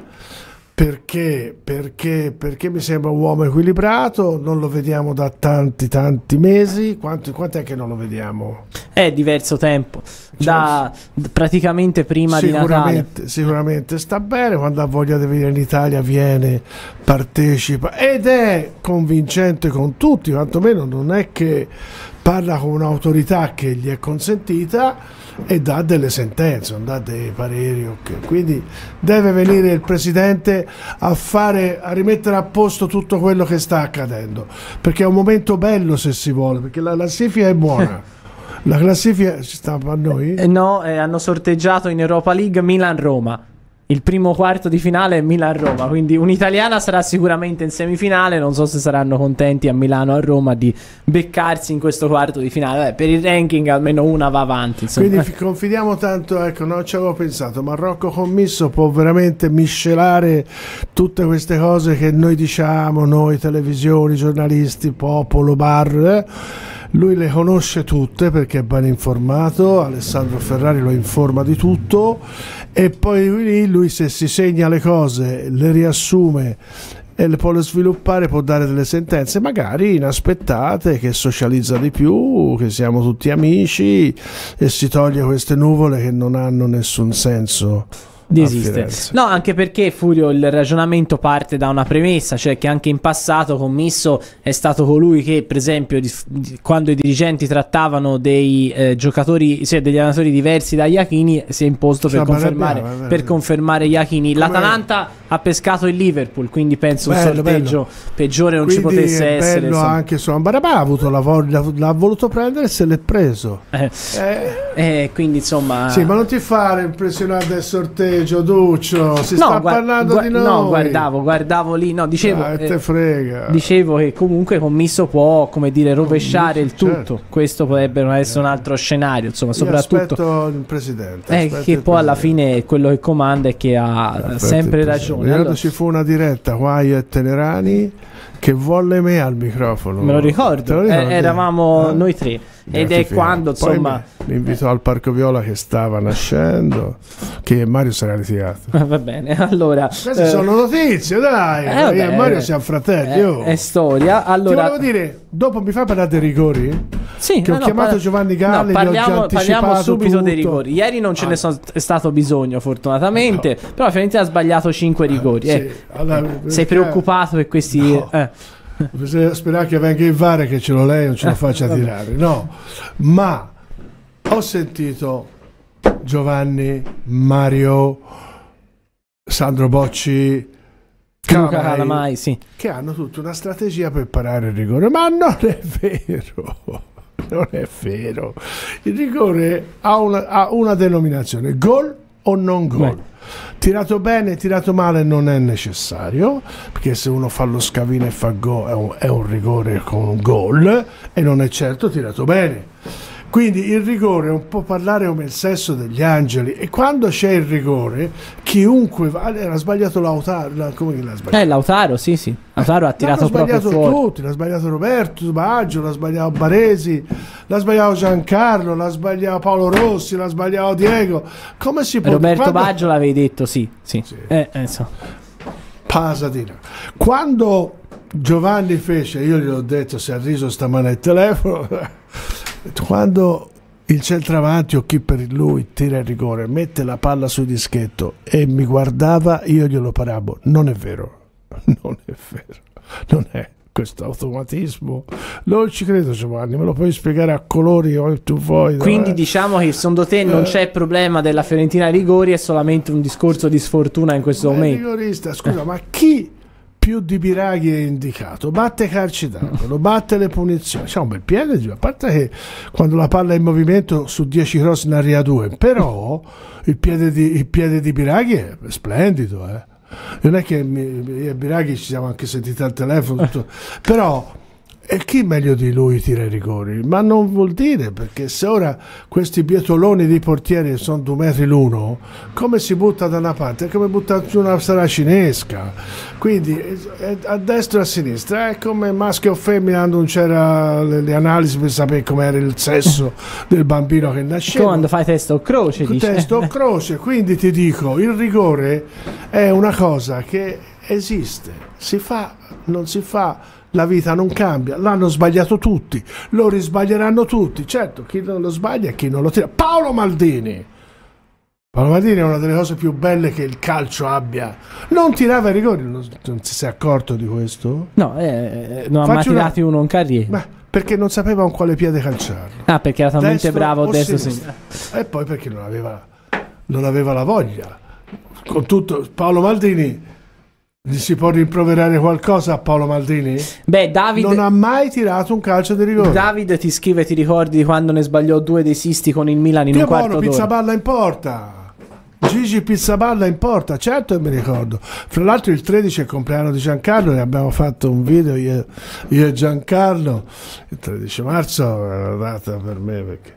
perché, perché, perché mi sembra un uomo equilibrato, non lo vediamo da tanti tanti mesi. Quanto, quant'è che non lo vediamo? È diverso tempo, da praticamente prima di Natale. Sicuramente sta bene, quando ha voglia di venire in Italia viene, partecipa ed è convincente con tutti, quantomeno non è che parla con un'autorità che gli è consentita e dà delle sentenze, non dà dei pareri, okay. Quindi deve venire il presidente a fare, a rimettere a posto tutto quello che sta accadendo, perché è un momento bello, se si vuole, perché la classifica è buona. La classifica ci sta a noi? Eh no, eh, hanno sorteggiato in Europa League Milan-Roma. Il primo quarto di finale è Milan-Roma, quindi un'italiana sarà sicuramente in semifinale. Non so se saranno contenti a Milano o a Roma di beccarsi in questo quarto di finale. Beh, per il ranking almeno una va avanti, insomma. Quindi confidiamo tanto, ecco, non ci avevo pensato, ma Rocco Commisso può veramente miscelare tutte queste cose che noi diciamo, noi televisioni, giornalisti, popolo, bar, eh? Lui le conosce tutte perché è ben informato, Alessandro Ferrari lo informa di tutto, e poi lui, lui se si segna le cose, le riassume e le può sviluppare, può dare delle sentenze magari inaspettate, che socializza di più, che siamo tutti amici, e si toglie queste nuvole che non hanno nessun senso di esistere. No, anche perché, Furio, il ragionamento parte da una premessa, cioè che anche in passato Commisso è stato colui che, per esempio, di, di, quando i dirigenti trattavano dei eh, giocatori, cioè degli allenatori diversi da Iachini, si è imposto per confermare, bello, per confermare Iachini. L'Atalanta ha pescato il Liverpool, quindi penso bello, un sorteggio bello. peggiore non quindi ci potesse è essere. Bello anche su Ambarabà ha avuto la voglia, l'ha voluto prendere e se l'è preso. Eh, eh. Eh, quindi insomma. Sì, ma non ti fare impressionare del sorteggio, Duccio, si no, sta gu- parlando gu- di noi. No, guardavo, guardavo lì, no, dicevo, ah, te frega. Eh, dicevo che comunque Commisso può, come dire, rovesciare il tutto. Certo. Questo potrebbe essere un altro scenario, insomma, Io soprattutto aspetto il presidente. Eh, che il poi presidente. alla fine quello che comanda è che ha aspetto sempre ragione. Allora, ci fu una diretta qua io e Tenerani che volle me al microfono. Me lo ricordo, lo eh, eravamo eh? noi tre. Ed è quando Poi insomma mi, mi invitò eh. al Parco Viola che stava nascendo, che Mario sarà ritirato. Va bene, allora queste eh, sono notizie, dai. eh, vabbè, io e Mario siamo fratelli. eh, è storia. Allora, ti volevo dire, dopo mi fai parlare dei rigori? Sì, che ho no, chiamato parla... Giovanni Galli, no, parliamo, parliamo subito tutto. dei rigori. Ieri non ce ah. ne so, è stato bisogno, fortunatamente, no. Però la Fiorentina ha sbagliato cinque rigori. Sì. Eh. Allora, sei preoccupato per questi no. eh. Bisogna sperare che venga il V A R, che ce l'ho lei, non ce lo faccia tirare. No, ma ho sentito Giovanni, Mario, Sandro Bocci, Luca Calamai, sì, che hanno tutta una strategia per parare il rigore, ma non è vero. Non è vero. Il rigore ha una, ha una denominazione: gol o non gol. Beh. Tirato bene, tirato male non è necessario, perché se uno fa lo scavino e fa gol è un, è un rigore con un gol e non è certo tirato bene. Quindi il rigore è un po' parlare come il sesso degli angeli, e quando c'è il rigore chiunque va, era sbagliato Lautaro, la, come l'ha sbagliato? Eh, Lautaro, sì sì, Lautaro ha tirato proprio fuori. L'ha sbagliato tutti, l'ha sbagliato Roberto Baggio, l'ha sbagliato Baresi, l'ha sbagliato Giancarlo, l'ha sbagliato Paolo Rossi, l'ha sbagliato Diego. Come si può? Roberto quando... Baggio l'avevi detto, sì, sì. sì. Eh, eh, so. Pasadina. Quando Giovanni fece, io gli ho detto, si è riso stamane al telefono, quando il centravanti o chi per lui tira il rigore, mette la palla sul dischetto e mi guardava, io glielo paravo. Non è vero, non è vero, non è questo automatismo. Non ci credo, Giovanni, me lo puoi spiegare a colori o tu vuoi. Quindi eh? diciamo che secondo te non c'è il problema della Fiorentina ai rigori, è solamente un discorso di sfortuna in questo ma momento. Rigorista, scusa, ma chi più di Biraghi è indicato? Batte calci d'angolo, batte le punizioni, c'ha un bel piede, a parte che quando la palla è in movimento su dieci cross ne arriva due, però il piede di, il piede di Biraghi è splendido, eh. Non è che mi, io e Biraghi ci siamo anche sentiti al telefono tutto. Però E chi meglio di lui tira i rigori? Ma non vuol dire, perché se ora questi bietoloni di portieri sono due metri l'uno, come si butta da una parte? È come buttare su una saracinesca. Quindi eh, a destra e a sinistra è come maschio o femmina, non c'era le, le analisi per sapere com'era il sesso del bambino che nasceva. Come quando fai testo o croce, dice. Testo o croce, quindi ti dico, il rigore è una cosa che esiste, si fa, non si fa. La vita non cambia, l'hanno sbagliato tutti, lo risbaglieranno tutti. Certo, chi non lo sbaglia e chi non lo tira. Paolo Maldini. Paolo Maldini è una delle cose più belle che il calcio abbia. Non tirava i rigori, non, non ti sei accorto di questo? No, eh, non ha mai tirati uno in carriera. Beh, perché non sapeva con quale piede calciarlo. Ah, perché era talmente destro bravo o destro sinistra. E poi perché non aveva, non aveva la voglia. Con tutto, Paolo Maldini... Gli si può rimproverare qualcosa a Paolo Maldini? Beh, Davide non ha mai tirato un calcio di rigore. Davide ti scrive, ti ricordi di quando ne sbagliò due dei Sisti con il Milan in Dio un quarto buono, d'ora? Pizzaballa in porta. Gigi Pizzaballa in porta, certo che mi ricordo. Fra l'altro il tredici è il compleanno di Giancarlo e abbiamo fatto un video io, io e Giancarlo. Il tredici marzo è una data per me perché...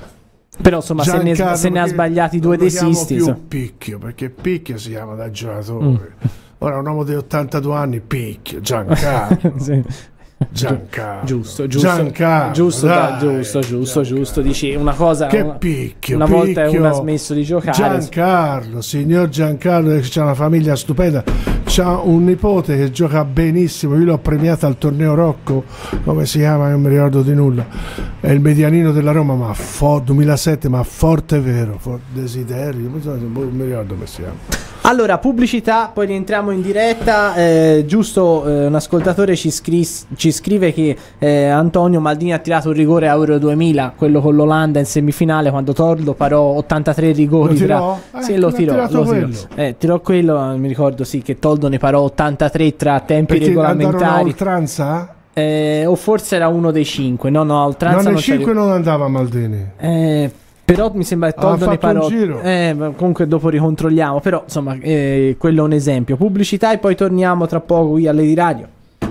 Però insomma se ne, se ne ha sbagliati due dei Sisti. Non lo chiamo più Picchio, perché Picchio si chiama da giocatore. Mm. Ora un uomo di ottantadue anni, Picchio, Giancarlo. Sì. Giancarlo. Giusto, giusto. Giancarlo, giusto, dai, giusto, giusto, Giancarlo. giusto. Dici una cosa. Che una, picchio. Una picchio. volta uno ha smesso di giocare. Giancarlo, signor Giancarlo, che ha una famiglia stupenda. C'ha un nipote che gioca benissimo. Io l'ho premiato al torneo Rocco. Come si chiama? Non mi ricordo di nulla. È il medianino della Roma, ma for, duemilasette, ma forte vero. For, desiderio. Non mi ricordo come si chiama. Allora, pubblicità, poi rientriamo in diretta. Eh, giusto, eh, un ascoltatore ci, scris- ci scrive che eh, Antonio Maldini ha tirato un rigore a Euro duemila, quello con l'Olanda in semifinale, quando Tordo parò ottantatré rigori. Lo tirò? Tra... Eh, sì, lo tirò. Lo tirò. Eh, tirò quello, mi ricordo sì, che Toldo ne parò ottantatré tra tempi perché regolamentari. Andarono a oltranza? Eh, o forse era uno dei cinque. No, no, a oltranza no, non nei cinque non andava Maldini. Eh... Però mi sembra che Toldo ne parò. Eh, comunque dopo ricontrolliamo. Però insomma, eh, quello è un esempio. Pubblicità e poi torniamo tra poco qui alle di radio.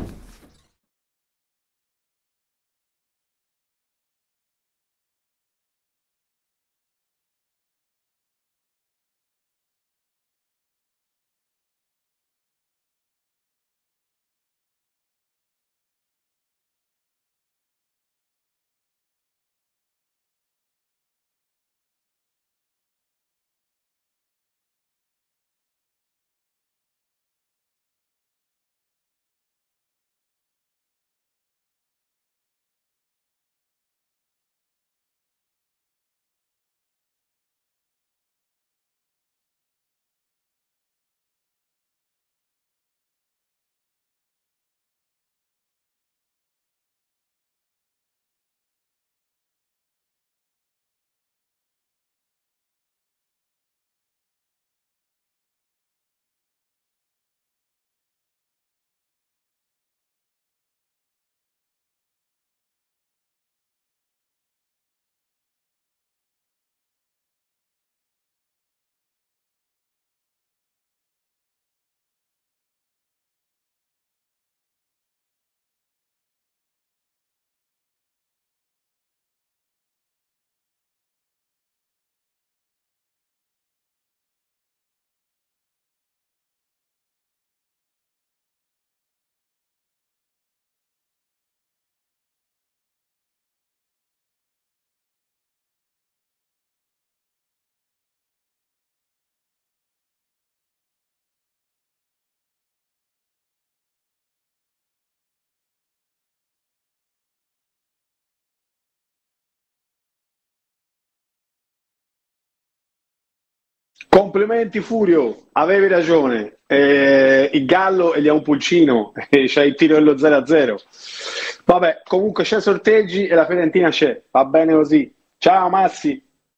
Complimenti Furio, avevi ragione, eh, il Gallo e gli ha un pulcino, eh, c'è il tiro dello zero a zero. Vabbè, comunque c'è sorteggi e la Fiorentina c'è, va bene così. Ciao Massi.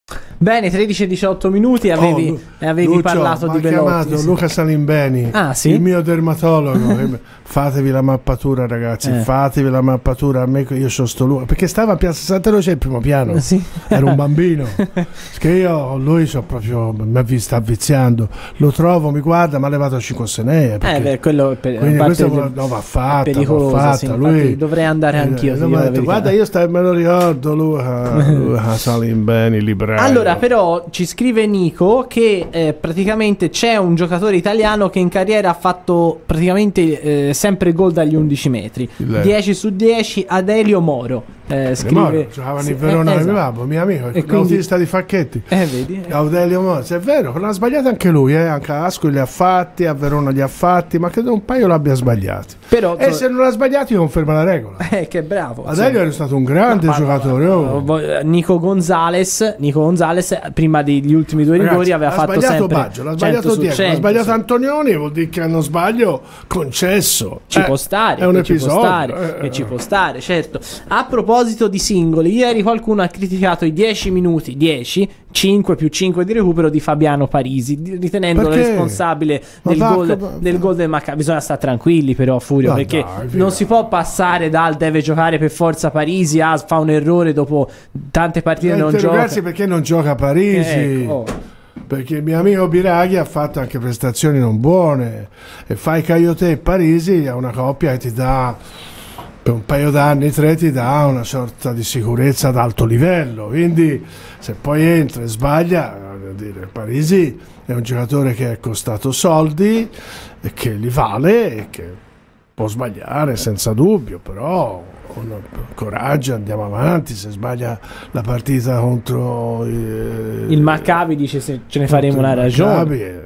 Bene, tredici e diciotto minuti, avevi, oh, e avevi Lucio, parlato di Belotti. Mi ha chiamato sì. Luca Salimbeni, ah, sì? il mio dermatologo. Fatevi la mappatura, ragazzi, eh. fatevi la mappatura. A me, io c'ho sto Luca, perché stava a Piazza Santa Croce, il primo piano, sì. Era un bambino. Che io, lui c'ho proprio, mi sta avviziando. Lo trovo, mi guarda, mi ha levato a cinque Senee. Eh, beh, quello per, quindi questo del, no, va fatta, pericolosa, va fatta. sì, Lui, dovrei andare anch'io. Eh, detto, guarda, io stai, me lo ricordo, Luca, Luca Salimbeni, libraio. Allora, però ci scrive Nico che eh, praticamente c'è un giocatore italiano che in carriera ha fatto praticamente eh, sempre gol dagli undici metri, dieci su dieci, Adelio Moro. Eh, scrive, Moro, giocava sì, in Verona, eh, esatto. Babbo, mio amico, e l'autista di Facchetti. Eh, vedi? Adelio Moro, se è vero, l'ha sbagliato anche lui, eh? Anche a Ascoli li ha fatti, a Verona li ha fatti, ma credo un paio l'abbia sbagliati. Però, e se non l'ha sbagliato, io confermo la regola. Eh, che bravo. Adelio era stato un grande no, giocatore. No, no. Oh. Nico Gonzalez, Nico Gonzalez, prima degli ultimi due rigori, Ragazzi, aveva fatto sempre Baggio, l'ha sbagliato Diego, l'ha sbagliato sì. Antonioni, vuol dire che hanno sbaglio concesso. Ci eh, può stare, è un ci episodio. Può stare, eh, che ci può stare, certo. A proposito di singoli, ieri qualcuno ha criticato i dieci minuti, dieci, cinque più cinque di recupero di Fabiano Parisi, ritenendolo perché? responsabile del va, gol, va, del gol del Maccabi. Bisogna stare tranquilli però, Furio, va, perché dai, non si può passare dal deve giocare per forza Parisi a fa un errore dopo tante partite non gioca. Perché non gioca Parisi? Eh, ecco. Perché il mio amico Biraghi ha fatto anche prestazioni non buone e fai Caiote e Parisi è una coppia che ti dà per un paio d'anni, tre, ti dà una sorta di sicurezza ad alto livello, quindi se poi entra e sbaglia, voglio dire, Parisi è un giocatore che è costato soldi e che li vale e che può sbagliare senza dubbio, però con coraggio andiamo avanti. Se sbaglia la partita contro eh, il Maccabi, dice se ce ne faremo una ragione Maccabi, eh,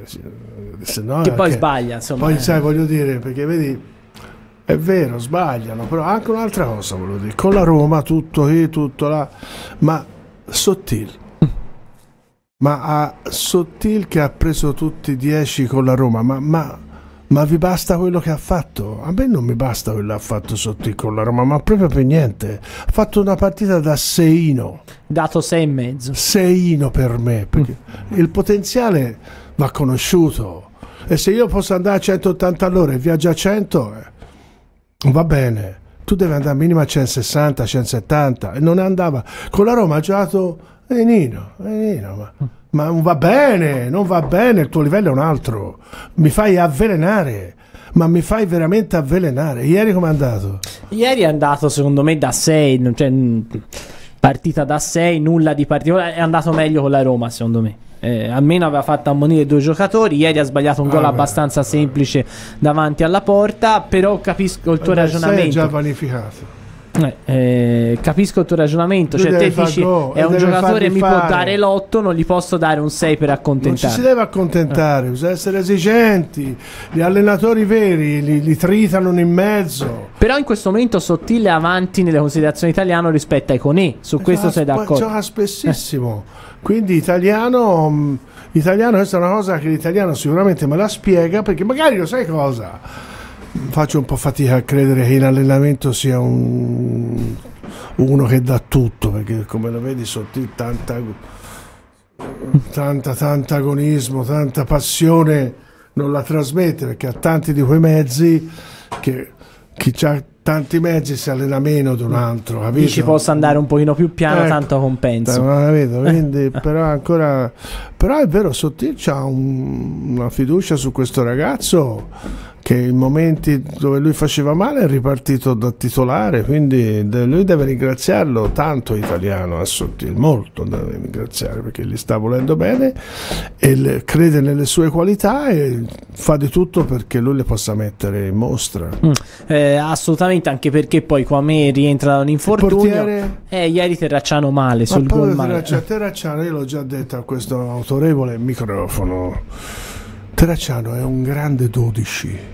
se no, che poi che, sbaglia insomma, poi eh. sai, voglio dire, perché vedi, è vero, sbagliano, però anche un'altra cosa volevo dire, con la Roma tutto qui, tutto là, ma Sottil ma a Sottil che ha preso tutti i dieci con la Roma, ma, ma Ma vi basta quello che ha fatto? A me non mi basta quello che ha fatto Sottil con la Roma, ma proprio per niente. Ha fatto una partita da seino. Dato sei e mezzo. Seino per me, perché mm. il potenziale va conosciuto. E se io posso andare a centottanta all'ora e viaggio a cento, eh, va bene. Tu devi andare minimo a centosessanta, centosettanta. E non andava. Con la Roma ha giocato Enino, Enino, ma... ma non va bene, non va bene, il tuo livello è un altro, mi fai avvelenare, ma mi fai veramente avvelenare. Ieri com'è andato? Ieri è andato secondo me da sei, cioè, partita da sei, nulla di particolare, è andato meglio con la Roma secondo me. Eh, almeno aveva fatto ammonire due giocatori. Ieri ha sbagliato un gol ah, abbastanza beh, semplice davanti alla porta, però capisco il tuo beh, ragionamento. Sei già vanificato. Eh, eh, capisco il tuo ragionamento, cioè te dici go, è un giocatore mi fare. può dare l'otto, non gli posso dare un sei per accontentare. Non ci si deve accontentare, eh. bisogna essere esigenti. Gli allenatori veri li, li tritano in mezzo. Però in questo momento Sottile è avanti nelle considerazioni italiane rispetto ai Conè, su questo sei d'accordo? Gioca spessissimo, eh. quindi italiano, italiano, questa è una cosa che l'italiano sicuramente me la spiega, perché magari lo sai cosa? Faccio un po' fatica a credere che in allenamento sia un, uno che dà tutto, perché come lo vedi sotto tanta, tanta, tanta agonismo, tanta passione non la trasmette, perché ha tanti di quei mezzi che chi ha tanti mezzi si allena meno di un altro, capito? Ci possa andare un pochino più piano, ecco, tanto compenso. Capito? Quindi, però ancora, però è vero, Sottil c'ha un, una fiducia su questo ragazzo che in momenti dove lui faceva male è ripartito da titolare, quindi de, lui deve ringraziarlo tanto italiano a Sottil, molto deve ringraziare, perché gli sta volendo bene e le, crede nelle sue qualità e fa di tutto perché lui le possa mettere in mostra. Mm. Eh, assolutamente, anche perché poi qua a me rientra un infortunio. Eh, ieri Terracciano male sul gol male. Terracciano, Terracciano, io l'ho già detto a questo autorevole microfono, Terracciano è un grande dodici.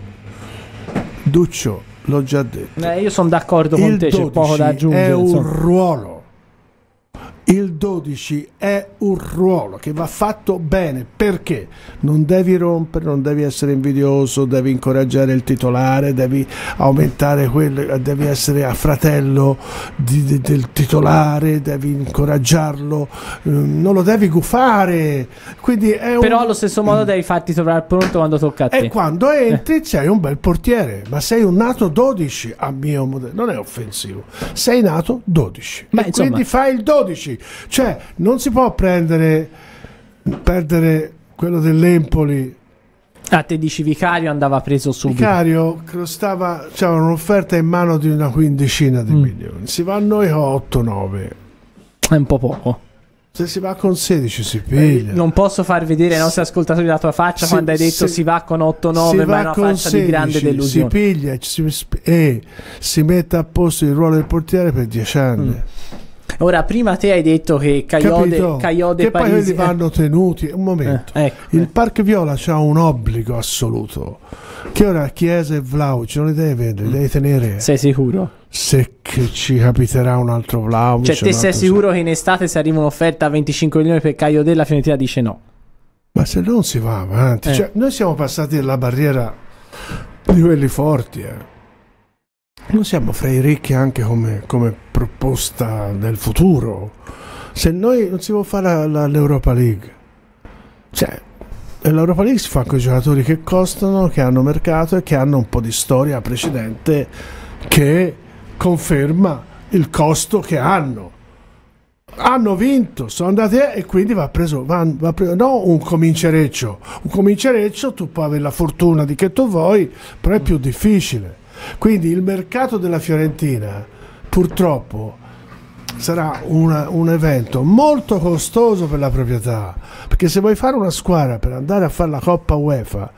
Duccio, l'ho già detto. Eh, io sono d'accordo con il te, c'è poco da aggiungere. È un insomma. ruolo. Il dodici è un ruolo che va fatto bene, perché non devi rompere, non devi essere invidioso, devi incoraggiare il titolare, devi aumentare quello, devi essere a fratello di, di, del titolare, devi incoraggiarlo, non lo devi gufare. Quindi è un... Però allo stesso modo devi farti trovare pronto quando tocca a te. E quando entri eh. sei un bel portiere, ma sei un nato dodici, a mio modello, non è offensivo, sei nato dodici, ma e insomma... quindi fai il dodici. Cioè non si può prendere perdere quello dell'Empoli. Ah, te dici Vicario andava preso subito. Vicario costava, c'era un'offerta in mano di una quindicina di mm. milioni, si va a noi con otto nove, è un po' poco. Se si va con sedici si piglia. Eh, non posso far vedere ai nostri ascoltatori la tua faccia si, quando hai detto si, si va con otto nove, ma è una faccia sedici, di grande delusione. Si piglia si, e si mette a posto il ruolo del portiere per dieci anni. Mm. Ora, prima te hai detto che Caiode, Caiode che Parisi... poi quelli vanno tenuti. Un momento, eh, ecco, il eh. Park Viola c'ha un obbligo assoluto, che ora Chiesa e Vlahovic non li devi vendere, li devi tenere. Sei sicuro? Se che ci capiterà un altro Vlahovic. Cioè te sei sicuro so. che in estate se arriva un'offerta a venticinque milioni per Caiode la Fiorentina dice no? Ma se non si va avanti, eh. cioè, noi siamo passati la barriera di quelli forti, eh. Non siamo fra i ricchi anche come, come proposta del futuro. Se noi non si può fare la, la, l'Europa League, cioè l'Europa League si fa con i giocatori che costano, che hanno mercato e che hanno un po' di storia precedente che conferma il costo che hanno. Hanno vinto, sono andati e quindi va preso, va, va preso no un comincereccio. Un comincereccio tu puoi avere la fortuna di che tu vuoi, però è più difficile. Quindi il mercato della Fiorentina purtroppo sarà una, un evento molto costoso per la proprietà, perché se vuoi fare una squadra per andare a fare la Coppa UEFA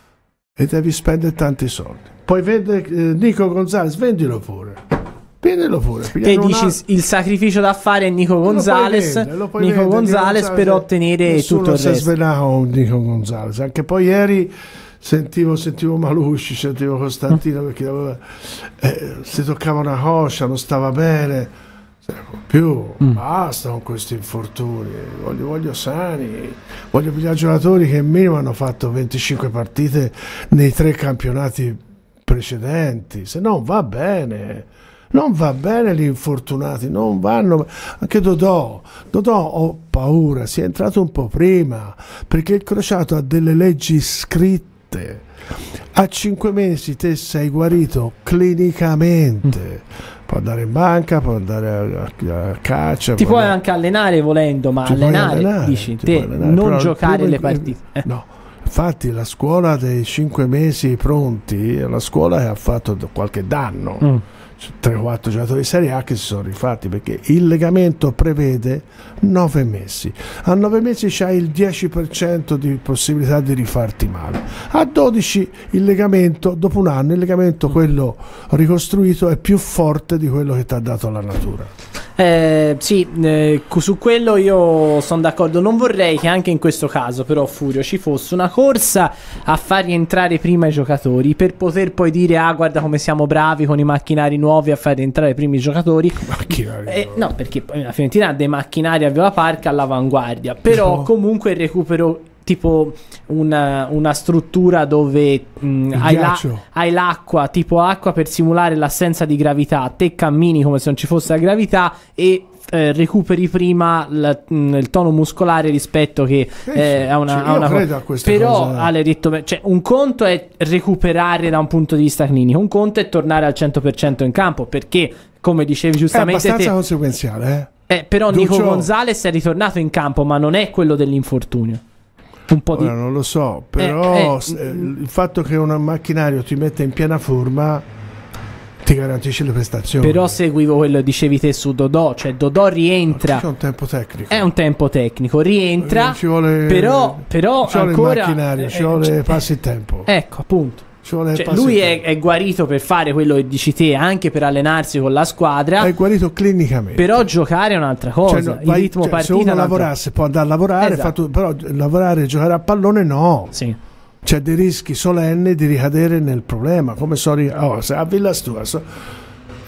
e devi spendere tanti soldi, poi vendere eh, Nico Gonzalez, vendilo pure, vendilo pure. Te dici una... il sacrificio da fare è Nico Gonzalez, vendere, Nico vendere, Gonzalez per ottenere tutto il resto. Non si è svelato un Nico Gonzalez, anche poi ieri Sentivo, sentivo Malusci, sentivo Costantino perché aveva, eh, si toccava una coscia, non stava bene. Più mm. basta con questi infortuni. Voglio, voglio sani, voglio pigliare giocatori che minimo hanno fatto venticinque partite nei tre campionati precedenti. Se no va bene. Non va bene gli infortunati, non vanno. Anche Dodò, Dodò ho paura, si è entrato un po' prima perché il crociato ha delle leggi scritte. A cinque mesi te sei guarito clinicamente, può andare in banca, può andare a, a, a caccia, ti puoi andare... anche allenare volendo, ma allenare, allenare dici te allenare, non giocare le partite eh. No, infatti la scuola dei cinque mesi pronti è la scuola che ha fatto qualche danno. mm. tre o quattro giocatori di Serie A che si sono rifatti perché il legamento prevede nove mesi. A nove mesi c'hai il dieci per cento di possibilità di rifarti male, a dodici il legamento, dopo un anno il legamento quello ricostruito è più forte di quello che ti ha dato la natura. Eh, sì, eh, su quello io sono d'accordo. Non vorrei che anche in questo caso però, Furio, ci fosse una corsa a far rientrare prima i giocatori per poter poi dire ah guarda come siamo bravi con i macchinari nuovi a far rientrare prima i giocatori. eh, no, perché poi la Fiorentina ha dei macchinari a Viola Park all'avanguardia, però no. Comunque il recupero tipo una, una struttura dove mh, hai, la, hai l'acqua, tipo acqua per simulare l'assenza di gravità, te cammini come se non ci fosse la gravità e eh, recuperi prima l, mh, il tono muscolare rispetto che eh, a una, cioè, a una credo a queste però cose. Ale detto, cioè, un conto è recuperare da un punto di vista clinico, un conto è tornare al cento per cento in campo, perché come dicevi giustamente è abbastanza te, conseguenziale eh? Eh, però Duccio... Nico Gonzalez è ritornato in campo, ma non è quello dell'infortunio. Un po' di... Ora non lo so, però eh, eh, il fatto che un macchinario ti metta in piena forma ti garantisce le prestazioni. Però seguivo quello che dicevi te su Dodò, cioè Dodò rientra, c'è un tempo tecnico, è un tempo tecnico, rientra, ci vuole, però, però ci vuole ancora il macchinario, ci vuole eh, passi il tempo, ecco appunto. Cioè, passi lui il è, tempo. è guarito per fare quello che dici te, anche per allenarsi con la squadra, è guarito clinicamente, però giocare è un'altra cosa, cioè, no, il vai, ritmo cioè, partita se uno lavorasse può andare a lavorare, esatto. fatto, però lavorare e giocare a pallone no, sì. C'è dei rischi solenni di ricadere nel problema, come so, oh, se a Villa Stua so,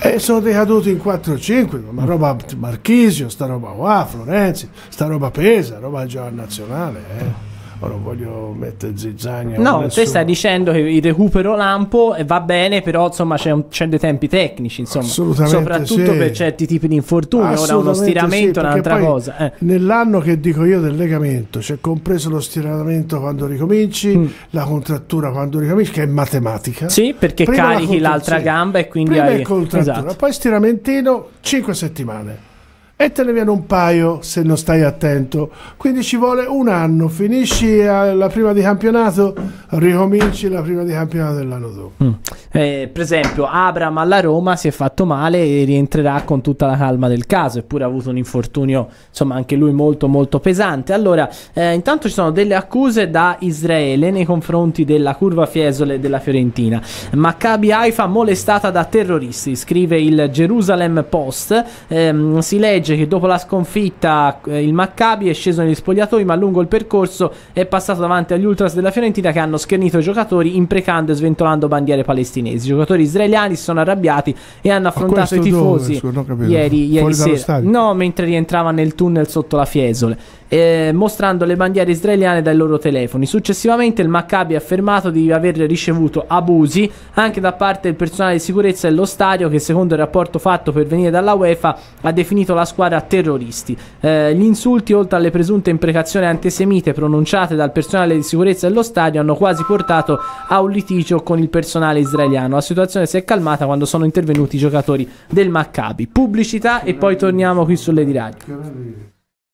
E sono decaduti in quattro cinque, ma roba Marchisio, sta roba qua, Florenzi, sta roba pesa, roba già nazionale, eh. Non voglio mettere zizzania. No, te stai dicendo che il recupero lampo va bene, però insomma c'è, un, c'è dei tempi tecnici, insomma, soprattutto sì. per certi tipi di infortuni. Ora uno stiramento sì, è un'altra poi, cosa. Eh. Nell'anno che dico io del legamento, c'è compreso lo stiramento quando ricominci, mm. la contrattura quando ricominci, che è matematica. Sì, perché prima carichi la l'altra sì. gamba e quindi prima hai... è contrattura, esatto. Poi stiramentino cinque settimane. E te ne viene un paio se non stai attento, quindi ci vuole un anno, finisci la prima di campionato, ricominci la prima di campionato dell'anno dopo. Mm. Eh, per esempio Abraham alla Roma si è fatto male e rientrerà con tutta la calma del caso, eppure ha avuto un infortunio insomma anche lui molto molto pesante. Allora eh, intanto ci sono delle accuse da Israele nei confronti della Curva Fiesole della Fiorentina. Maccabi Haifa molestata da terroristi, scrive il Jerusalem Post. eh, si legge che dopo la sconfitta eh, il Maccabi è sceso negli spogliatoi, ma lungo il percorso è passato davanti agli ultras della Fiorentina che hanno schernito i giocatori imprecando e sventolando bandiere palestinesi. I giocatori israeliani si sono arrabbiati e hanno affrontato i tifosi dove, ieri, ieri sera, no, mentre rientrava nel tunnel sotto la Fiesole, eh, mostrando le bandiere israeliane dai loro telefoni. Successivamente il Maccabi ha affermato di aver ricevuto abusi anche da parte del personale di sicurezza dello stadio, che secondo il rapporto fatto per venire dalla UEFA ha definito la squadra terroristi. Eh, gli insulti, oltre alle presunte imprecazioni antisemite pronunciate dal personale di sicurezza dello stadio, hanno quasi portato a un litigio con il personale israeliano. La situazione si è calmata quando sono intervenuti i giocatori del Maccabi. Pubblicità e poi torniamo qui sulle di radio.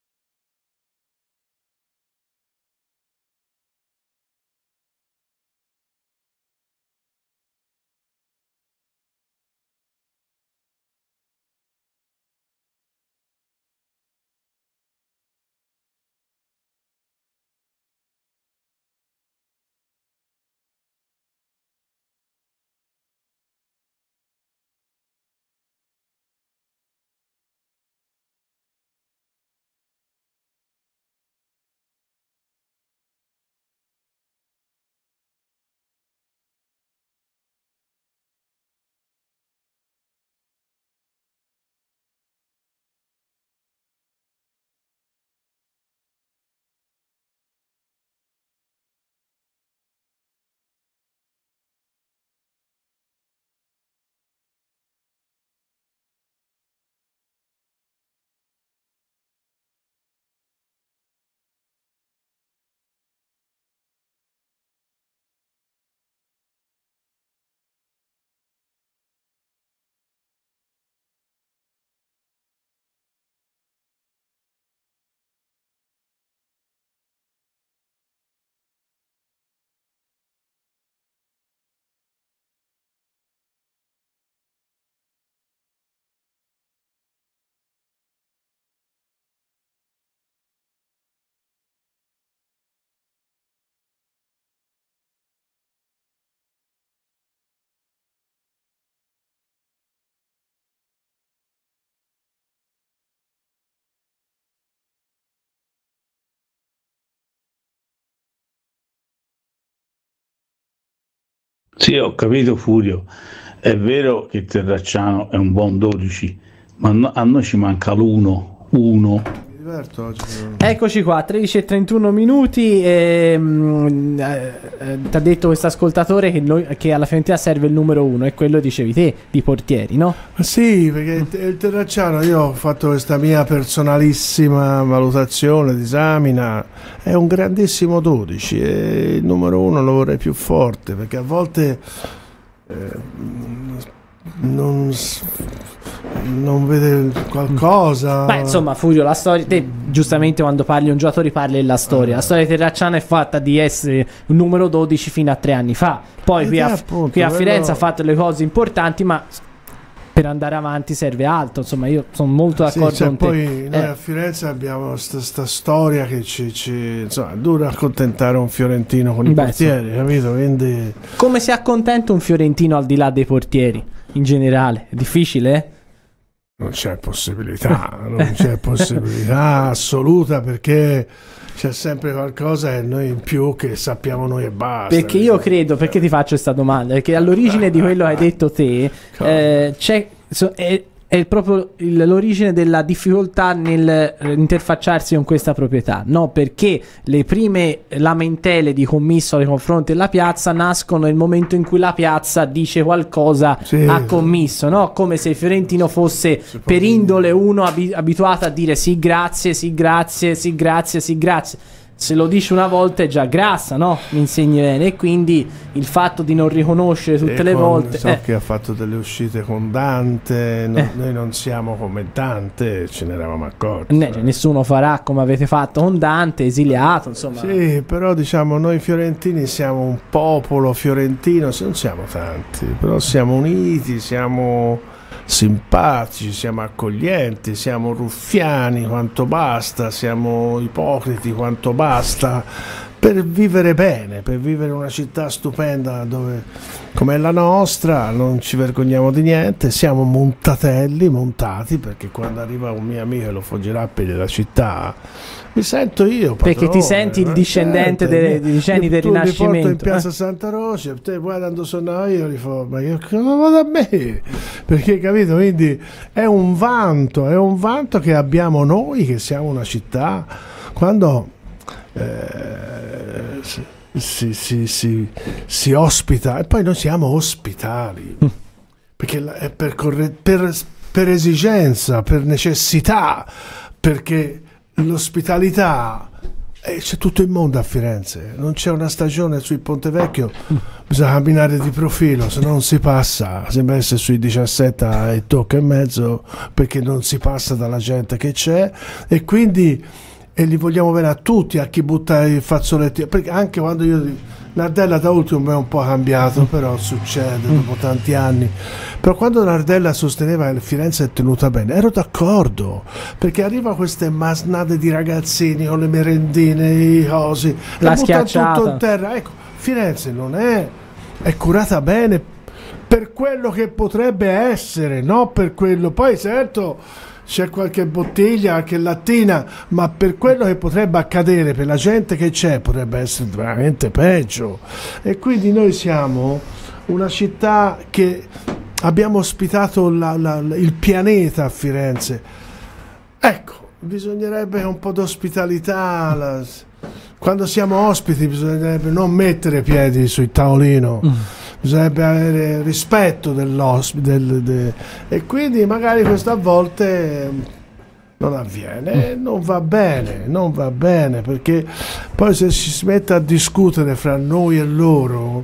Sì, ho capito Furio, è vero che Terracciano è un buon dodici, ma no, a noi ci manca l'uno, uno. Eccoci qua, tredici e trentuno minuti. Ehm, eh, eh, ti ha detto questo ascoltatore che, noi, che alla Fiorentina serve il numero uno, e quello dicevi te, di portieri, no? Sì, perché il Terracciano, io ho fatto questa mia personalissima valutazione, disamina, è un grandissimo dodici e il numero uno lo vorrei più forte, perché a volte eh, non, non vede qualcosa. Beh, insomma, Furio, la storia, te giustamente quando parli di un giocatore parli della storia. La storia di Terracciano è fatta di essere un numero dodici fino a tre anni fa. Poi qui, a, appunto, qui a Firenze quello... ha fatto le cose importanti, ma per andare avanti serve altro. Insomma, io sono molto d'accordo sì, cioè, con te. Poi noi eh. a Firenze abbiamo questa storia che ci, ci insomma, dura accontentare un fiorentino con i Beh, portieri, sì. capito? Quindi... Come si accontenta un fiorentino al di là dei portieri in generale? È difficile, eh? Non c'è possibilità, non c'è possibilità assoluta, perché c'è sempre qualcosa e noi in più che sappiamo noi e basta. Perché io credo, perché ti faccio questa domanda? Perché all'origine di quello che hai detto te eh, c'è so, è, è proprio il, l'origine della difficoltà nel interfacciarsi con questa proprietà, no? Perché le prime lamentele di commisso nei confronti della piazza nascono nel momento in cui la piazza dice qualcosa sì. a commisso, no? Come se il fiorentino fosse per indole uno abi- abituato a dire sì grazie, sì grazie, sì grazie, sì grazie. Se lo dice una volta è già grassa, no? Mi insegni bene. E quindi il fatto di non riconoscere tutte e le con, volte so eh. che ha fatto delle uscite con Dante, no, eh. noi non siamo come Dante, ce ne eravamo accorti. Ne, cioè, nessuno farà come avete fatto con Dante, esiliato, insomma. Sì, però diciamo noi fiorentini siamo un popolo fiorentino, non siamo tanti, però siamo uniti, siamo simpatici, siamo accoglienti, siamo ruffiani quanto basta, siamo ipocriti quanto basta, per vivere bene, per vivere una città stupenda dove, come è la nostra, non ci vergogniamo di niente, siamo montatelli, montati, perché quando arriva un mio amico e lo foggerà per la città, mi sento io padrone, perché ti senti il discendente dei decenni del tu Rinascimento. Mi porto in piazza eh? Santa Croce, te poi quando sono io li fa, ma che cosa vado a me? Perché capito? Quindi è un vanto, è un vanto che abbiamo noi, che siamo una città, quando eh, si, si, si, si ospita, e poi noi siamo ospitali, perché è per, corre, per, per esigenza, per necessità, perché l'ospitalità, eh, c'è tutto il mondo a Firenze, non c'è una stagione sul Ponte Vecchio, bisogna camminare di profilo, se no non si passa, sembra essere sui diciassette e tocca in mezzo, perché non si passa dalla gente che c'è, e quindi e li vogliamo bene a tutti, a chi butta i fazzoletti, perché anche quando io Nardella da ultimo è un po' cambiato, però succede dopo tanti anni. Però quando Nardella sosteneva che Firenze è tenuta bene, ero d'accordo, perché arriva queste masnade di ragazzini con le merendine, i cosi, la buttano schiacciata tutto in terra. Ecco, Firenze non è, è curata bene per quello che potrebbe essere, no per quello. Poi certo c'è qualche bottiglia, qualche lattina, ma per quello che potrebbe accadere, per la gente che c'è, potrebbe essere veramente peggio. E quindi noi siamo una città che abbiamo ospitato la, la, il pianeta a Firenze. Ecco, bisognerebbe un po' d'ospitalità. La, quando siamo ospiti bisognerebbe non mettere piedi sul tavolino. Mm. Bisognerebbe avere rispetto dell'ospite del, de, e quindi magari questa volte non avviene, non va bene, non va bene, perché poi se si mette a discutere fra noi e loro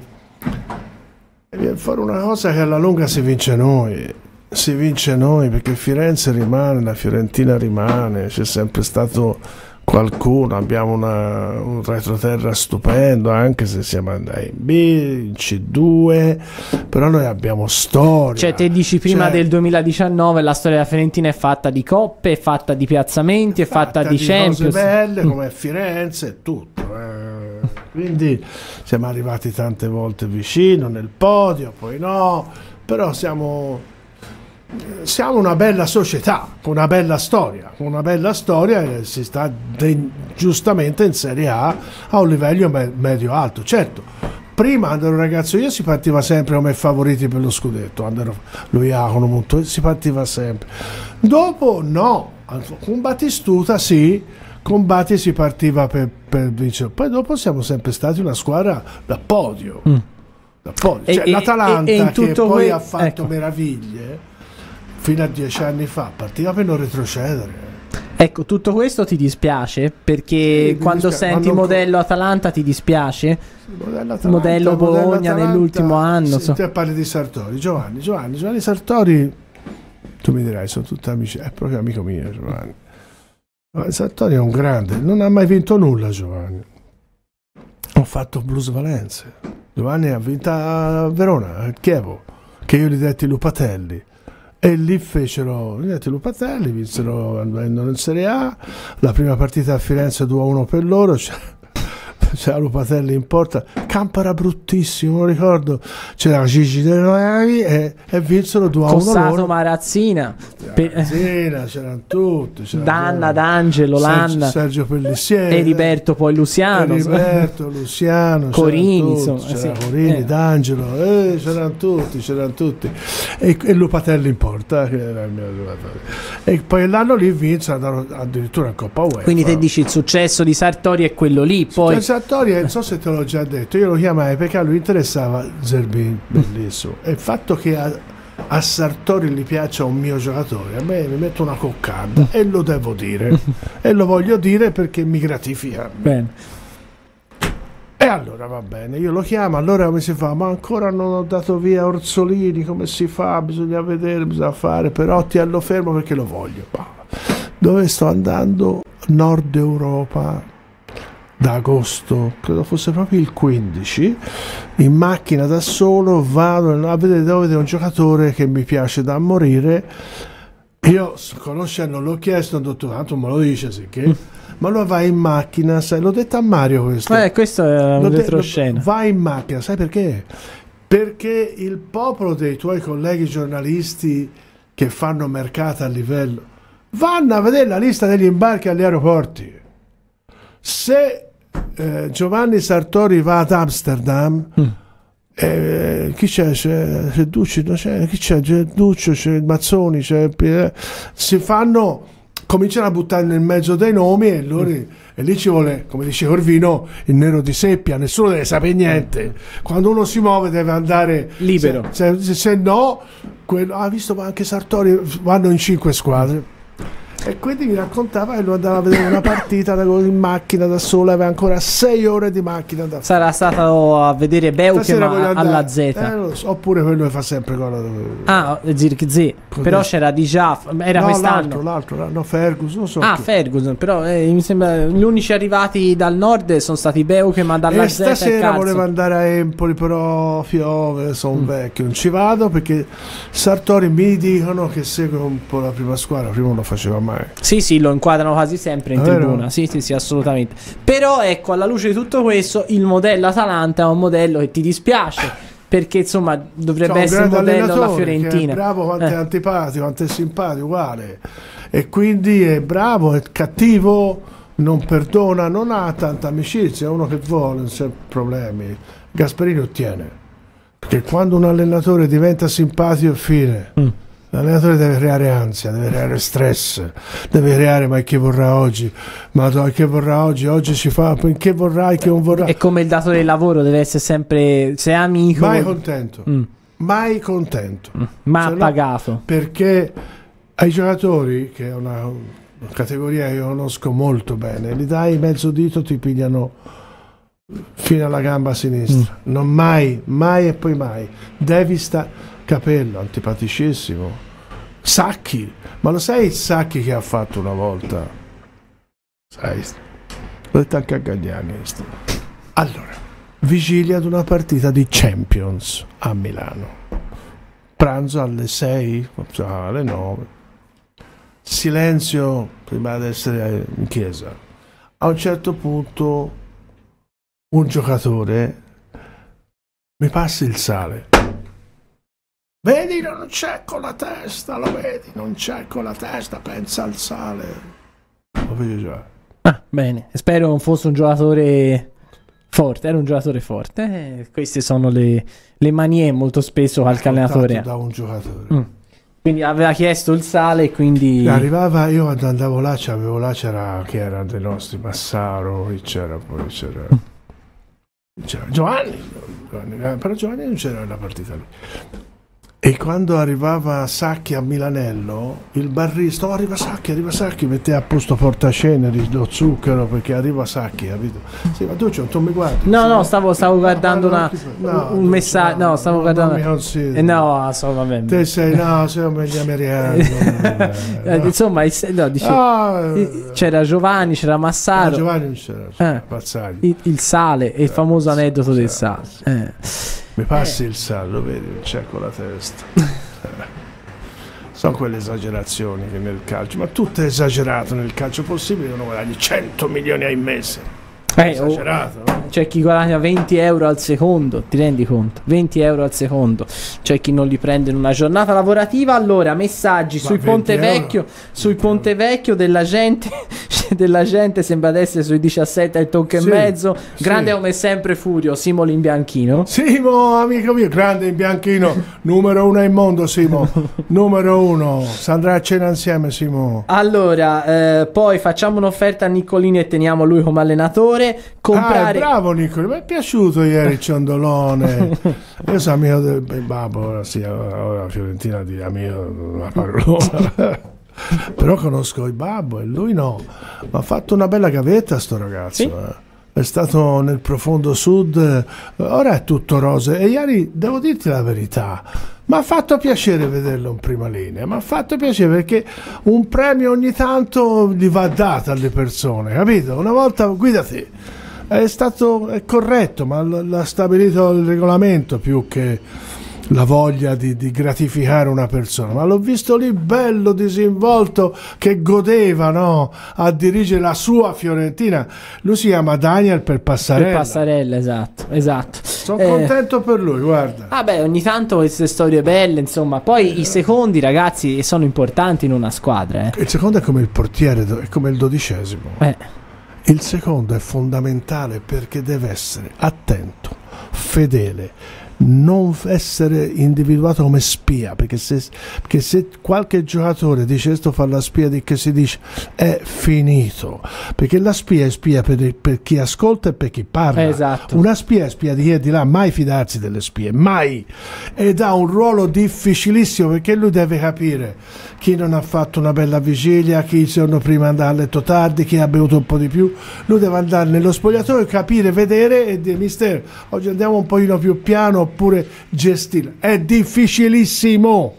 viene fuori una cosa che alla lunga si vince noi, si vince noi, perché Firenze rimane, la Fiorentina rimane, c'è sempre stato qualcuno, abbiamo una, un retroterra stupendo, anche se siamo andati in B, in C due, però noi abbiamo storia. Cioè te dici prima cioè, del duemiladiciannove la storia della Fiorentina è fatta di coppe, è fatta di piazzamenti, è fatta, fatta di, di Champions, cose belle come Firenze e tutto, eh. Quindi siamo arrivati tante volte vicino nel podio, poi no, però siamo siamo una bella società, con una bella storia, con una bella storia, e si sta de- giustamente in Serie A a un livello me- medio-alto. Certo, prima quando ero ragazzo io si partiva sempre come favoriti per lo scudetto, quando ero lo Iacono Montoya, si partiva sempre. Dopo no, con Battistuta sì, con Batti si partiva per, per vincere, poi dopo siamo sempre stati una squadra da podio, mm. da podio. Cioè, e, l'Atalanta e, e che poi que- ha fatto ecco. meraviglie fino a dieci anni fa, partiva per non retrocedere. Ecco, tutto questo ti dispiace? Perché sì, quando dispiace, senti non... modello Atalanta ti dispiace? Sì, modello, Atalanta, modello Bologna modello nell'ultimo anno. Sì, so. Te parli di Sartori, Giovanni, Giovanni, Giovanni Sartori, tu mi dirai, sono tutti amici, è proprio amico mio Giovanni. Giovanni Sartori è un grande, non ha mai vinto nulla Giovanni. Ho fatto Blues Valenze. Giovanni ha vinto a Verona, a Chievo, che io gli detti Lupatelli. E lì fecero i Lupatelli, vinsero andando in Serie A, la prima partita a Firenze due a uno per loro, cioè, c'era Lupatelli in porta, il campo era bruttissimo, lo ricordo, c'era Gigi De Noemi e, e vinsero due a uno Cossato, Marazzina, Marazzina, c'erano tutti, c'era Danna, D'Angelo, Lanna, Sergio Pellissiere, Eriberto, poi Luciano, Eriberto, Luciano, Corini, tutti, insomma, c'era sì. Corini, eh. D'Angelo, eh, c'erano tutti, c'erano tutti e, e Lupatelli in porta, che era il mio giocatore. E poi l'anno lì vinse addirittura in Coppa UEFA. Quindi te dici il successo di Sartori è quello lì, poi Sartori, non so se te l'ho già detto, io lo chiamai perché a lui interessava Zerbin, bellissimo, e il fatto che a, a Sartori gli piaccia un mio giocatore, a me mi metto una coccarda e lo devo dire e lo voglio dire perché mi gratifica. Bene. E allora va bene, io lo chiamo, allora come si fa? Ma ancora non ho dato via Orsolini, come si fa? Bisogna vedere, bisogna fare, però ti allo fermo perché lo voglio. Dove sto andando? Nord Europa, da agosto, credo fosse proprio il quindici, in macchina da solo, vado a vedere, devo vedere un giocatore che mi piace da morire. Io conoscendo, l'ho chiesto, dottore, tanto me lo dice, sì che... ma lui va in macchina, sai, l'ho detto a Mario questo. Eh, questo è un retroscena. Va in macchina, sai perché? Perché il popolo dei tuoi colleghi giornalisti che fanno mercato a livello vanno a vedere la lista degli imbarchi agli aeroporti. Se eh, Giovanni Sartori va ad Amsterdam, mm. eh, chi c'è? C'è, c'è Ducci, no, c'è, chi c'è? C'è Duccio, c'è Mazzoni, c'è, eh, si fanno, cominciano a buttare nel mezzo dei nomi e, loro, mm. e lì ci vuole, come dice Corvino, il nero di seppia, nessuno deve sapere niente. Quando uno si muove deve andare libero. Se, se, se no, quello, ha ah, visto anche Sartori, vanno in cinque squadre. E quindi mi raccontava che lui andava a vedere una partita da, in macchina da solo, aveva ancora sei ore di macchina da sarà stato a vedere Beukema alla Z, eh, so, oppure quello che fa sempre quello ah Zirkzee, però c'era Dijaf, era no, quest'anno l'altro, l'altro no, Ferguson, non so ah chi. Ferguson, però eh, mi sembra gli unici arrivati dal nord sono stati Beukema dalla e Z stasera e voleva andare a Empoli, però piove, sono mm. vecchio, non ci vado perché Sartori mi dicono che segue un po' la prima squadra, prima non lo faceva mai. Sì, sì, lo inquadrano quasi sempre in È tribuna. vero? Sì, sì, sì, assolutamente. Però ecco, alla luce di tutto questo, il modello Atalanta è un modello che ti dispiace, perché insomma dovrebbe C'è essere un modello alla che Fiorentina. è bravo, quanto eh. è antipatico, quanto è simpatico, uguale. E quindi è bravo, è cattivo, non perdona, non ha tanta amicizia, è uno che vuole, non c'è problemi. Gasperini ottiene. Perché quando un allenatore diventa simpatico è fine. Mm. L'allenatore deve creare ansia, deve creare stress, deve creare ma che vorrà oggi, ma che vorrà oggi, oggi ci fa, che vorrai, che non vorrà. È come il datore del lavoro, deve essere sempre, se è amico... Mai contento, mm. mai contento. Mm. Ma cioè, pagato. No, perché ai giocatori, che è una, una categoria che io conosco molto bene, gli dai mezzo dito, ti pigliano fino alla gamba sinistra. Mm. Non mai, mai e poi mai. Devi stare... Capello, antipaticissimo. Sacchi, ma lo sai il Sacchi che ha fatto una volta? Sai, l'ho detto anche a Gagliani. Allora, vigilia ad una partita di Champions a Milano. Pranzo alle sei, alle nove. Silenzio prima di essere in chiesa. A un certo punto un giocatore mi passa il sale. Vedi, non c'è con la testa, lo vedi, non c'è con la testa, pensa al sale. Lo vedo già. Ah, bene, spero non fosse un giocatore forte, era un giocatore forte. Eh, queste sono le, le manie molto spesso qualche allenatore ha. Da un giocatore. Mm. Quindi aveva chiesto il sale e quindi... Arrivava, io quando andavo là, c'avevo là, c'era, che era dei nostri, Massaro, qui c'era, poi c'era... c'era Giovanni, Giovanni, però Giovanni non c'era nella partita lì. E quando arrivava Sacchi a Milanello, il barrista, oh, arriva Sacchi, arriva Sacchi, metteva a posto portaceneri, lo zucchero, perché arriva Sacchi, capito? Sì, ma tu non mi guardi? No, sì, no, stavo, stavo guardando una, no, un messaggio, no, stavo no, guardando... Non mi eh, no, so, vabbè. Te sei, no, siamo gli americani. eh, no. Insomma, il, no, dice, ah, c'era Giovanni, c'era Massaro. No, Giovanni non c'era, c'era eh, il, il sale, e il famoso aneddoto del sale. Eh. Mi passi eh. il sale, lo vedi, non c'è con la testa. Sono quelle esagerazioni che nel calcio, ma tutto è esagerato nel calcio possibile, uno guadagni cento milioni al mese. Eh, esagerato, oh, c'è chi guadagna venti euro al secondo, ti rendi conto? venti euro al secondo, c'è chi non li prende in una giornata lavorativa. Allora, messaggi sui Ponte Vecchio, sui Ponte Vecchio della gente, della gente sembra adesso sui diciassette al tocco Sì, e mezzo. sì. Grande come sempre Furio, Simo l'imbianchino. Simo, amico mio, grande in bianchino, numero uno al mondo, Simo, numero uno. Si andrà a cena insieme, Simo. Allora, eh, poi facciamo un'offerta a Niccolini e teniamo lui come allenatore. Comprare... Ah, bravo Niccolini, mi è piaciuto ieri il ciondolone. Io sono amico del babbo, ora sì, ora, ora la Fiorentina di amico una parolona. Però conosco il babbo e lui no. Ma ha fatto una bella gavetta sto ragazzo. Sì. Eh. È stato nel profondo sud, ora è tutto rose. E ieri, devo dirti la verità, mi ha fatto piacere vederlo in prima linea. Mi ha fatto piacere perché un premio ogni tanto gli va dato alle persone, capito? Una volta, guida te, è stato è corretto, ma l- l'ha stabilito il regolamento più che la voglia di, di gratificare una persona, ma l'ho visto lì bello disinvolto che godeva, no? A dirigere la sua Fiorentina. Lui si chiama Daniel per Passarella, Per Passarella, esatto, esatto. sono Eh, contento per lui, guarda. Ah beh, ogni tanto queste storie belle, insomma. Poi i secondi, ragazzi, sono importanti in una squadra. Eh. Il secondo è come il portiere, è come il dodicesimo. Eh. Il secondo è fondamentale perché deve essere attento, fedele, non essere individuato come spia, perché se, perché se qualche giocatore dice questo fa la spia, di che si dice è finito, perché la spia è spia per, per chi ascolta e per chi parla. Esatto. Una spia è spia di chi è di là, mai fidarsi delle spie, mai, ed ha un ruolo difficilissimo perché lui deve capire chi non ha fatto una bella vigilia, chi il giorno prima andava a letto tardi, chi ha bevuto un po' di più. Lui deve andare nello spogliatoio, capire, vedere e dire mister, oggi andiamo un pochino più piano oppure gestire. È difficilissimo,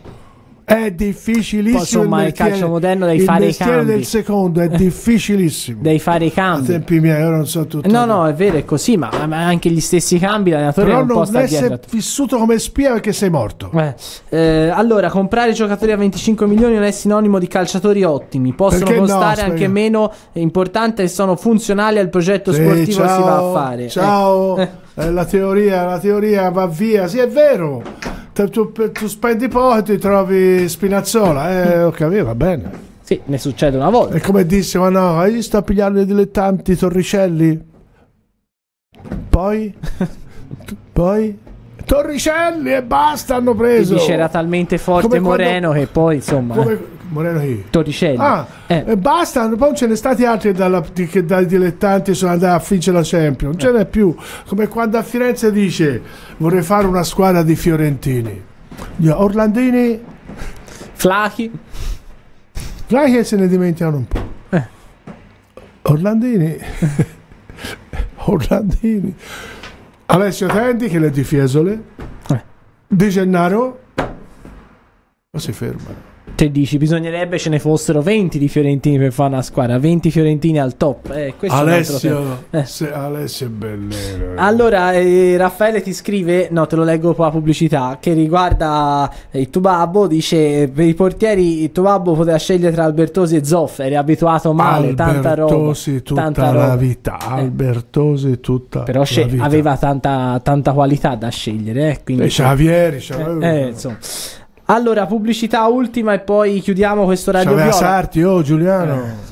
è difficilissimo. Poi, insomma, il mestiere, calcio moderno devi il fare i mestiere cambi. del secondo è difficilissimo. Devi fare i A cambi. tempi miei, ora non so tutto. No, no, è vero, è così, ma, ma anche gli stessi cambi l'allenatore Però non può non stare essere dietro. vissuto come spia perché sei morto. Eh, eh, allora, comprare giocatori a venticinque milioni non è sinonimo di calciatori ottimi. Possono Perché no, costare spiega. anche meno, è importante e sono funzionali al progetto Sì, sportivo che si va ciao, a fare. Ciao, Eh. Eh, la teoria, la teoria va via. Sì, è vero. Tu, tu, tu spendi poco e ti trovi Spinazzola. Eh, ho capito, va bene. Sì, ne succede una volta. E come disse, ma no, hai visto a pigliare i dilettanti Torricelli? Poi? Poi? Torricelli e basta, hanno preso. Dice era talmente forte Come quando- Moreno che poi, insomma, eh, Come, Moreno chi? Torricelli. Ah, Eh. e basta, poi non ce ne stati altri dalla- di- che dai dilettanti sono andati a vincere la Champions, non ce n'è più. Come quando a Firenze dice vorrei fare una squadra di fiorentini. Gli Orlandini, Flachi. Flachi se ne dimenticano un po'. Eh. Orlandini, Orlandini, Alessio Tendi che è di Fiesole, Eh. Di Gennaro, ma si ferma. Te dici, bisognerebbe ce ne fossero venti di fiorentini per fare una squadra, venti fiorentini al top. Eh, questo è un altro tema. Alessio, Eh. se- Alessio è bellino. Allora, eh, Raffaele ti scrive, no, te lo leggo dopo la pubblicità, che riguarda eh, il tuo babbo, dice per i portieri il tuo babbo poteva scegliere tra Albertosi e Zoff, eri abituato male, tanta roba. Albertosi tutta tanta la roba. vita, Albertosi tutta Però la sce- vita. aveva tanta, tanta qualità da scegliere, eh, quindi E Xavieri, c'aveva- eh, eh, insomma. Allora, pubblicità ultima e poi chiudiamo questo Radio c'aveva Viola. Sarti, oh Giuliano. Eh.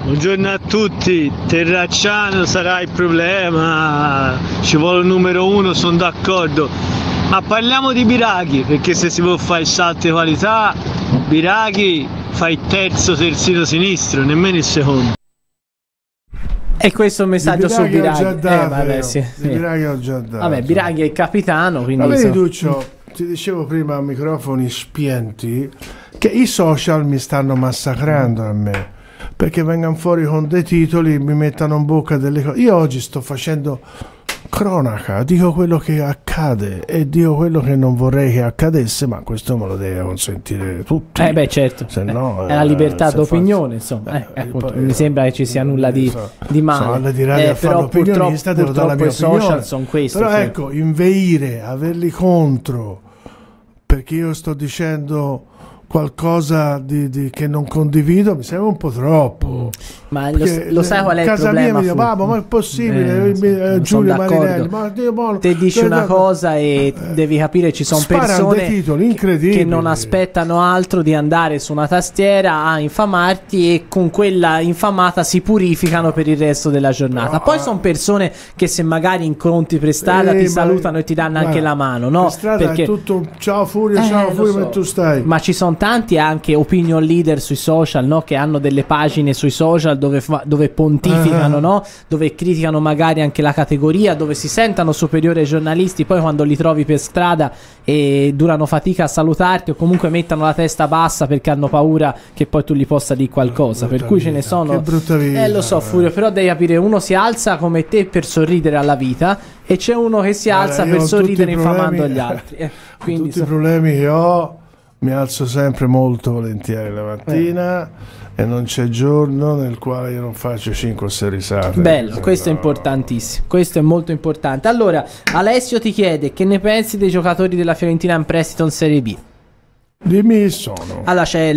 Buongiorno a tutti, Terracciano sarà il problema, ci vuole il numero uno, sono d'accordo, ma parliamo di Biraghi, perché se si può fare il salto di qualità, Biraghi fa il terzo terzino sinistro, nemmeno il secondo. E questo è un messaggio su Biraghi. Ho già dato, eh, vabbè, sì, di sì. Biraghi ho già dato. Vabbè, Biraghi è il capitano, quindi... Ma vedi so... Duccio, ti dicevo prima a microfoni spenti che i social mi stanno massacrando a me, perché vengano fuori con dei titoli, mi mettano in bocca delle cose. Io oggi sto facendo cronaca, dico quello che accade e dico quello che non vorrei che accadesse, ma questo me lo deve consentire tutti. Eh beh, certo, se no, è la libertà eh, d'opinione, insomma. Eh, eh, appunto, non mi sembra che ci sia nulla di, so, di male. So, di radio eh, a fare però l'opinionista, devo dare la mia i social opinione. sono questo. Però sì. ecco, inveire, averli contro, perché io sto dicendo qualcosa di, di, che non condivido, mi sembra un po' troppo. Ma lo, lo sai qual è il casa problema? Mia mi dice, ma, ma è possibile? Eh, eh, eh, Giulio Marinelli, ma Dio, ma, te dici eh, una eh, cosa e devi capire ci sono persone titoli che non aspettano altro di andare su una tastiera a infamarti e con quella infamata si purificano per il resto della giornata. No, Poi sono persone che se magari incontri per strada eh, ti ma, salutano e ti danno guarda, anche la mano, no? Per strada Perché è tutto ciao Furio, eh, ciao Furio, so. ma tu stai. Ma ci sono tanti anche opinion leader sui social, no? Che hanno delle pagine sui social dove, fa, dove pontificano, uh-huh. no? Dove criticano magari anche la categoria, dove si sentono superiori ai giornalisti, poi quando li trovi per strada e durano fatica a salutarti o comunque mettono la testa bassa perché hanno paura che poi tu gli possa dire qualcosa. Per cui ce ne sono. Che brutta vita. Eh lo so Furio, però devi capire, uno si alza come te per sorridere alla vita e c'è uno che si alza Allora, per sorridere infamando problemi, gli altri. Eh, quindi tutti so- i problemi che ho, mi alzo sempre molto volentieri la mattina eh. e non c'è giorno nel quale io non faccio cinque o sei risate. Bello, Se questo no... è importantissimo, questo è molto importante. Allora, Alessio ti chiede che ne pensi dei giocatori della Fiorentina in prestito in Serie B? Dimmi sono. Allora c'è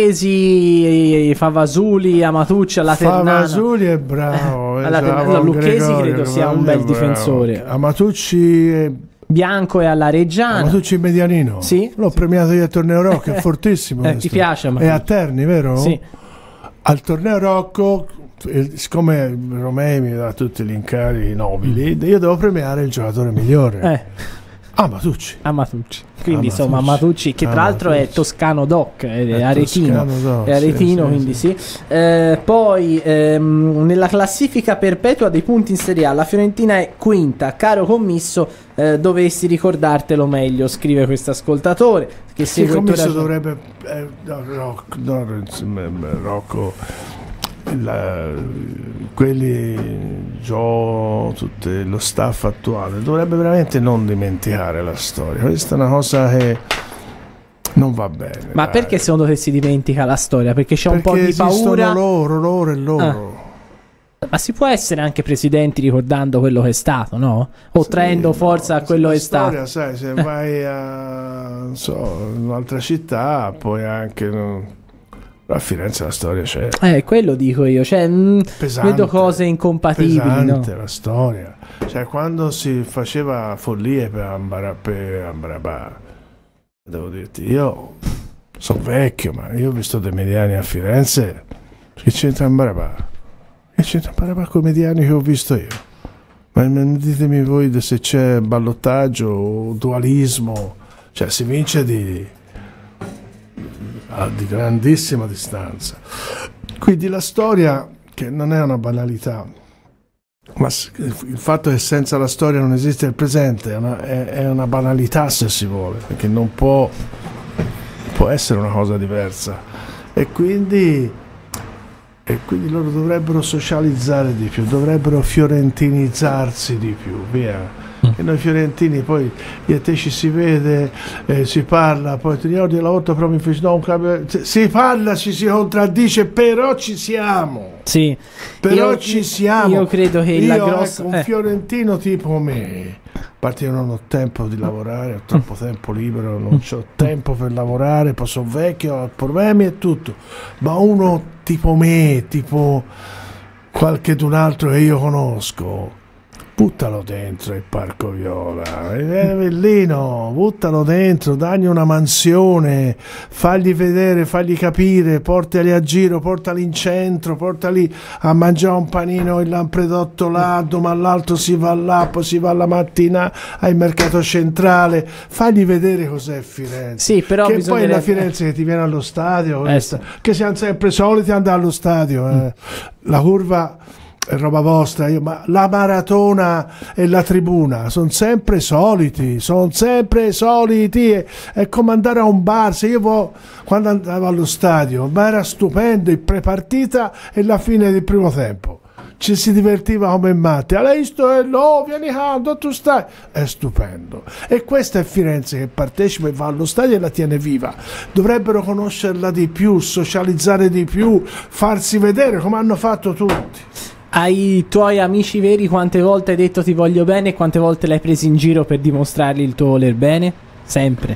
Lucchesi, Favasuli, Amatucci alla Ternana. Favasuli è bravo. Alla Ternana. Allora, Lucchesi credo sia un bel difensore. Amatucci è... Bianco e alla Reggiana. Amatucci medianino. Sì. L'ho premiato io al torneo Rocco, è fortissimo. Eh, ti piace? È a Terni, vero? Sì. Al torneo Rocco, siccome Romei mi dà tutti gli incarichi nobili, io devo premiare il giocatore migliore. Eh. Amatucci. Amatucci. Quindi Amatucci. insomma Amatucci, che tra l'altro è toscano doc, è, è aretino, toscano doc, è aretino, sì, quindi sì, sì. Eh, poi ehm, nella classifica perpetua dei punti in Serie A la Fiorentina è quinta. Caro commisso, eh, dovessi ricordartelo meglio, scrive questo ascoltatore che Sì, il segue il tuo commesso ragion- dovrebbe eh, no, Rocco, no, Rocco la, quelli Gio, tutto lo staff attuale dovrebbe veramente non dimenticare la storia. Questa è una cosa che non va bene. Ma dai. perché secondo te si dimentica la storia? Perché c'è Perché un po' di esistono paura. loro, loro e loro. Ah. Ma si può essere anche presidenti ricordando quello che è stato, no? O Sì, traendo forza no, a quello la che è stato. storia, sai, se vai a non so, in un'altra città, poi anche no, a Firenze la storia c'è. Eh, quello dico io, cioè mh, Pesante, vedo cose incompatibili, pesante no? la storia. Cioè, quando si faceva follie per Ambara, per Ambarabà, devo dirti, io sono vecchio, ma io ho visto dei mediani a Firenze. Che c'entra Ambarabà? Che c'entra Ambarabà con i mediani che ho visto io? Ma ditemi voi se c'è ballottaggio o dualismo, cioè si vince di, di grandissima distanza. Quindi la storia, che non è una banalità, ma il fatto che senza la storia non esiste il presente è una, è, è una banalità, se si vuole, perché non può, può essere una cosa diversa. E quindi E quindi loro dovrebbero socializzare di più, dovrebbero fiorentinizzarsi di più, via. E noi fiorentini poi io e te ci si vede, eh, si parla, poi ti ricordi la volta però mi feci no, un cambio, si parla, ci si contraddice, però ci siamo. Sì. Però Io- ci siamo. io credo che io, la grossa- ecco, un eh. fiorentino tipo me, a parte io non ho tempo di lavorare, ho troppo tempo libero, non ho tempo per lavorare, poi sono vecchio, ho problemi e tutto, ma uno tipo me, tipo qualche d'un altro che io conosco, buttalo dentro il Parco Viola, è bellino, buttalo dentro, dagli una mansione, fagli vedere, fagli capire, portali a giro, portali in centro, portali a mangiare un panino in Lampredotto là, ma all'altro si va là, poi si va la mattina al mercato centrale, fagli vedere cos'è Firenze. Sì, però che bisognerebbe... poi la Firenze che ti viene allo stadio, eh, sì. che siamo sempre soliti andare allo stadio, eh. mm. la curva è roba vostra, io, ma la maratona e la tribuna sono sempre soliti, sono sempre soliti, è, è come andare a un bar. Se io vo, quando andavo allo stadio, ma era stupendo il prepartita e la fine del primo tempo, ci si divertiva come matti. Lei sto e no, vieni qua, dove tu stai? È stupendo. E questa è Firenze che partecipa e va allo stadio e la tiene viva. Dovrebbero conoscerla di più, socializzare di più, farsi vedere come hanno fatto tutti. Ai tuoi amici veri quante volte hai detto ti voglio bene e quante volte l'hai preso in giro per dimostrargli il tuo voler bene? Sempre.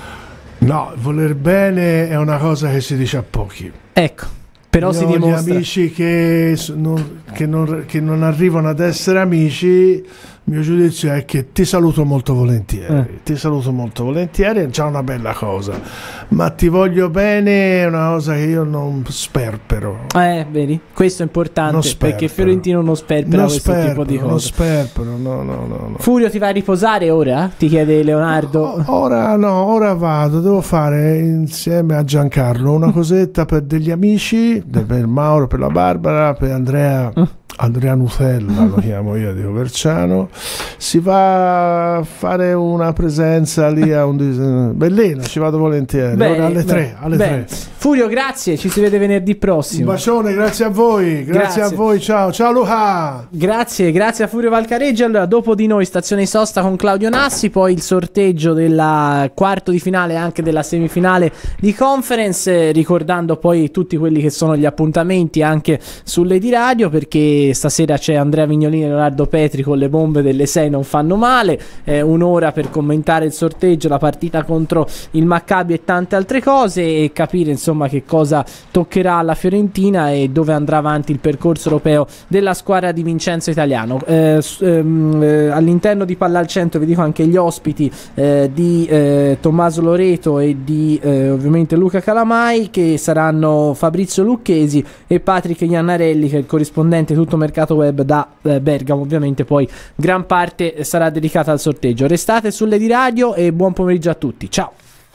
No, voler bene è una cosa che si dice a pochi. Ecco, però Io si ho dimostra. gli amici che non, che, non, che non arrivano ad essere amici, il mio giudizio è che ti saluto molto volentieri, eh. ti saluto molto volentieri, è già una bella cosa, ma ti voglio bene è una cosa che io non sperpero. Eh, vedi, questo è importante perché Fiorentino non sperpera non questo sperpero, tipo di cose. Non sperpero, no, no, no, no. Furio, ti vai a riposare ora? Ti chiede Leonardo. O, ora no, ora vado, devo fare insieme a Giancarlo una cosetta per degli amici, per Mauro, per la Barbara, per Andrea. Andrea Nutella lo chiamo io di Coverciano. Si va a fare una presenza lì a un bellino, ci vado volentieri. Bene, Ora alle tre, alle bene. tre. Furio, grazie, ci si vede venerdì prossimo. Un bacione, grazie a voi, grazie, grazie. a voi, ciao, ciao Luca. Grazie, grazie a Furio Valcareggi. Allora, dopo di noi Stazione Sosta con Claudio Nassi, poi il sorteggio del quarto di finale e anche della semifinale di Conference, ricordando poi tutti quelli che sono gli appuntamenti anche sulle di radio, perché stasera c'è Andrea Vignolini e Leonardo Petri con le bombe delle sei non fanno male, eh, un'ora per commentare il sorteggio, la partita contro il Maccabi e tante altre cose, e capire insomma che cosa toccherà alla Fiorentina e dove andrà avanti il percorso europeo della squadra di Vincenzo Italiano. Eh, ehm, eh, all'interno di Palla al Centro vi dico anche gli ospiti eh, di eh, Tommaso Loreto e di eh, ovviamente Luca Calamai, che saranno Fabrizio Lucchesi e Patrick Iannarelli, che è il corrispondente tutto mercato web da eh, Bergamo. Ovviamente poi gran parte sarà dedicata al sorteggio. Restate sulle di radio e buon pomeriggio a tutti, ciao.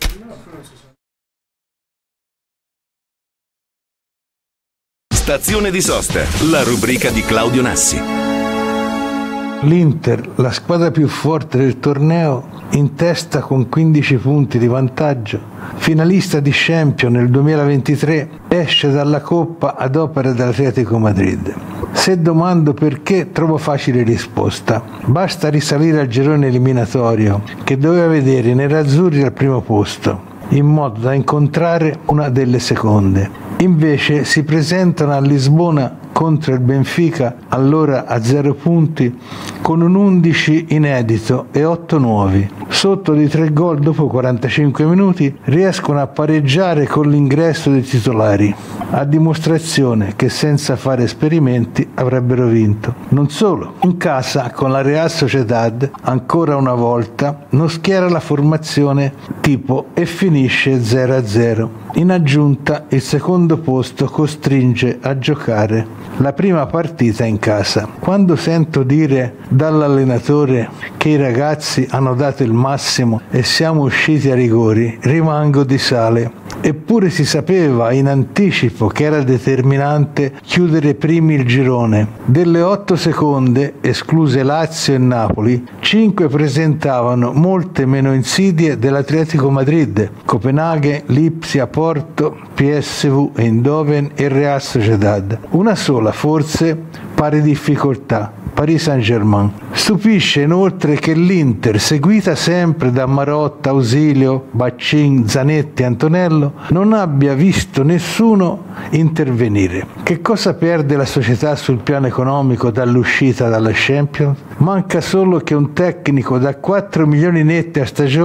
Stazione di sosta, la rubrica di Claudio Nassi. L'Inter, la squadra più forte del torneo, in testa con quindici punti di vantaggio, finalista di Champions nel duemilaventitré, esce dalla Coppa ad opera dell'Atletico Madrid. Se domando perché, trovo facile risposta. Basta risalire al girone eliminatorio, che doveva vedere i nerazzurri al primo posto, in modo da incontrare una delle seconde. Invece si presentano a Lisbona contro il Benfica, allora a zero punti, con un undici inedito e otto nuovi. Sotto di tre gol dopo quarantacinque minuti riescono a pareggiare con l'ingresso dei titolari, a dimostrazione che senza fare esperimenti avrebbero vinto. Non solo, in casa con la Real Sociedad ancora una volta non schiera la formazione tipo e finisce zero a zero. In aggiunta il secondo posto costringe a giocare la prima partita in casa. Quando sento dire dall'allenatore che i ragazzi hanno dato il massimo e siamo usciti a rigori, rimango di sale. Eppure si sapeva in anticipo che era determinante chiudere primi il girone. Delle otto seconde, escluse Lazio e Napoli, cinque presentavano molte meno insidie dell'Atletico Madrid: Copenaghen, Lipsia, Porto, P S V, Eindhoven e Real Sociedad. Una sola forse pare difficoltà: Paris Saint-Germain. Stupisce inoltre che l'Inter, seguita sempre da Marotta, Ausilio, Baccin, Zanetti e Antonello, non abbia visto nessuno intervenire. Che cosa perde la società sul piano economico dall'uscita dalla Champions? Manca solo che un tecnico da quattro milioni netti a stagione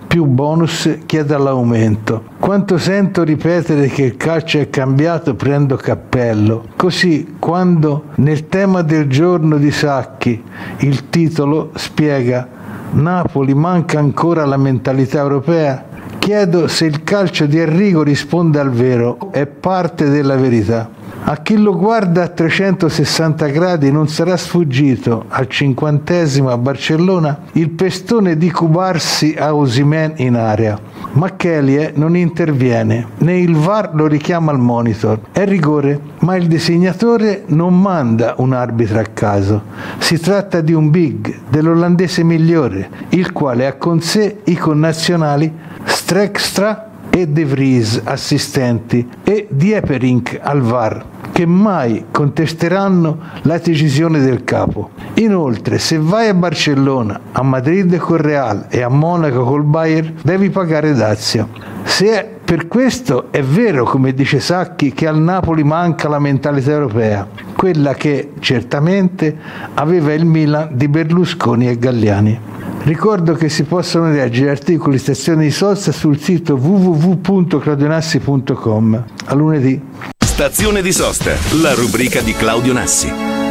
più bonus chiede l'aumento. Quanto sento ripetere che il calcio è cambiato, prendo cappello. Così, quando nel tema del giorno di Sacchi il titolo spiega Napoli manca ancora la mentalità europea, chiedo se il calcio di Enrico risponde al vero, è parte della verità. A chi lo guarda a trecentosessanta gradi non sarà sfuggito al cinquantesimo a Barcellona il pestone di cubarsi a Osimhen in area. Macchelie non interviene, né il V A R lo richiama al monitor. È rigore, ma il disegnatore non manda un arbitro a caso. Si tratta di un big, dell'olandese migliore, il quale ha con sé i connazionali Strekstra e De Vries assistenti e Dieperink al V A R, che mai contesteranno la decisione del capo. Inoltre, se vai a Barcellona, a Madrid col Real e a Monaco col Bayern, devi pagare dazio. Se è per questo è vero, come dice Sacchi, che al Napoli manca la mentalità europea, quella che certamente aveva il Milan di Berlusconi e Galliani. Ricordo che si possono leggere articoli, stazione di sosta sul sito w w w punto claudio nassi punto com. A lunedì. Stazione di sosta, la rubrica di Claudio Nassi.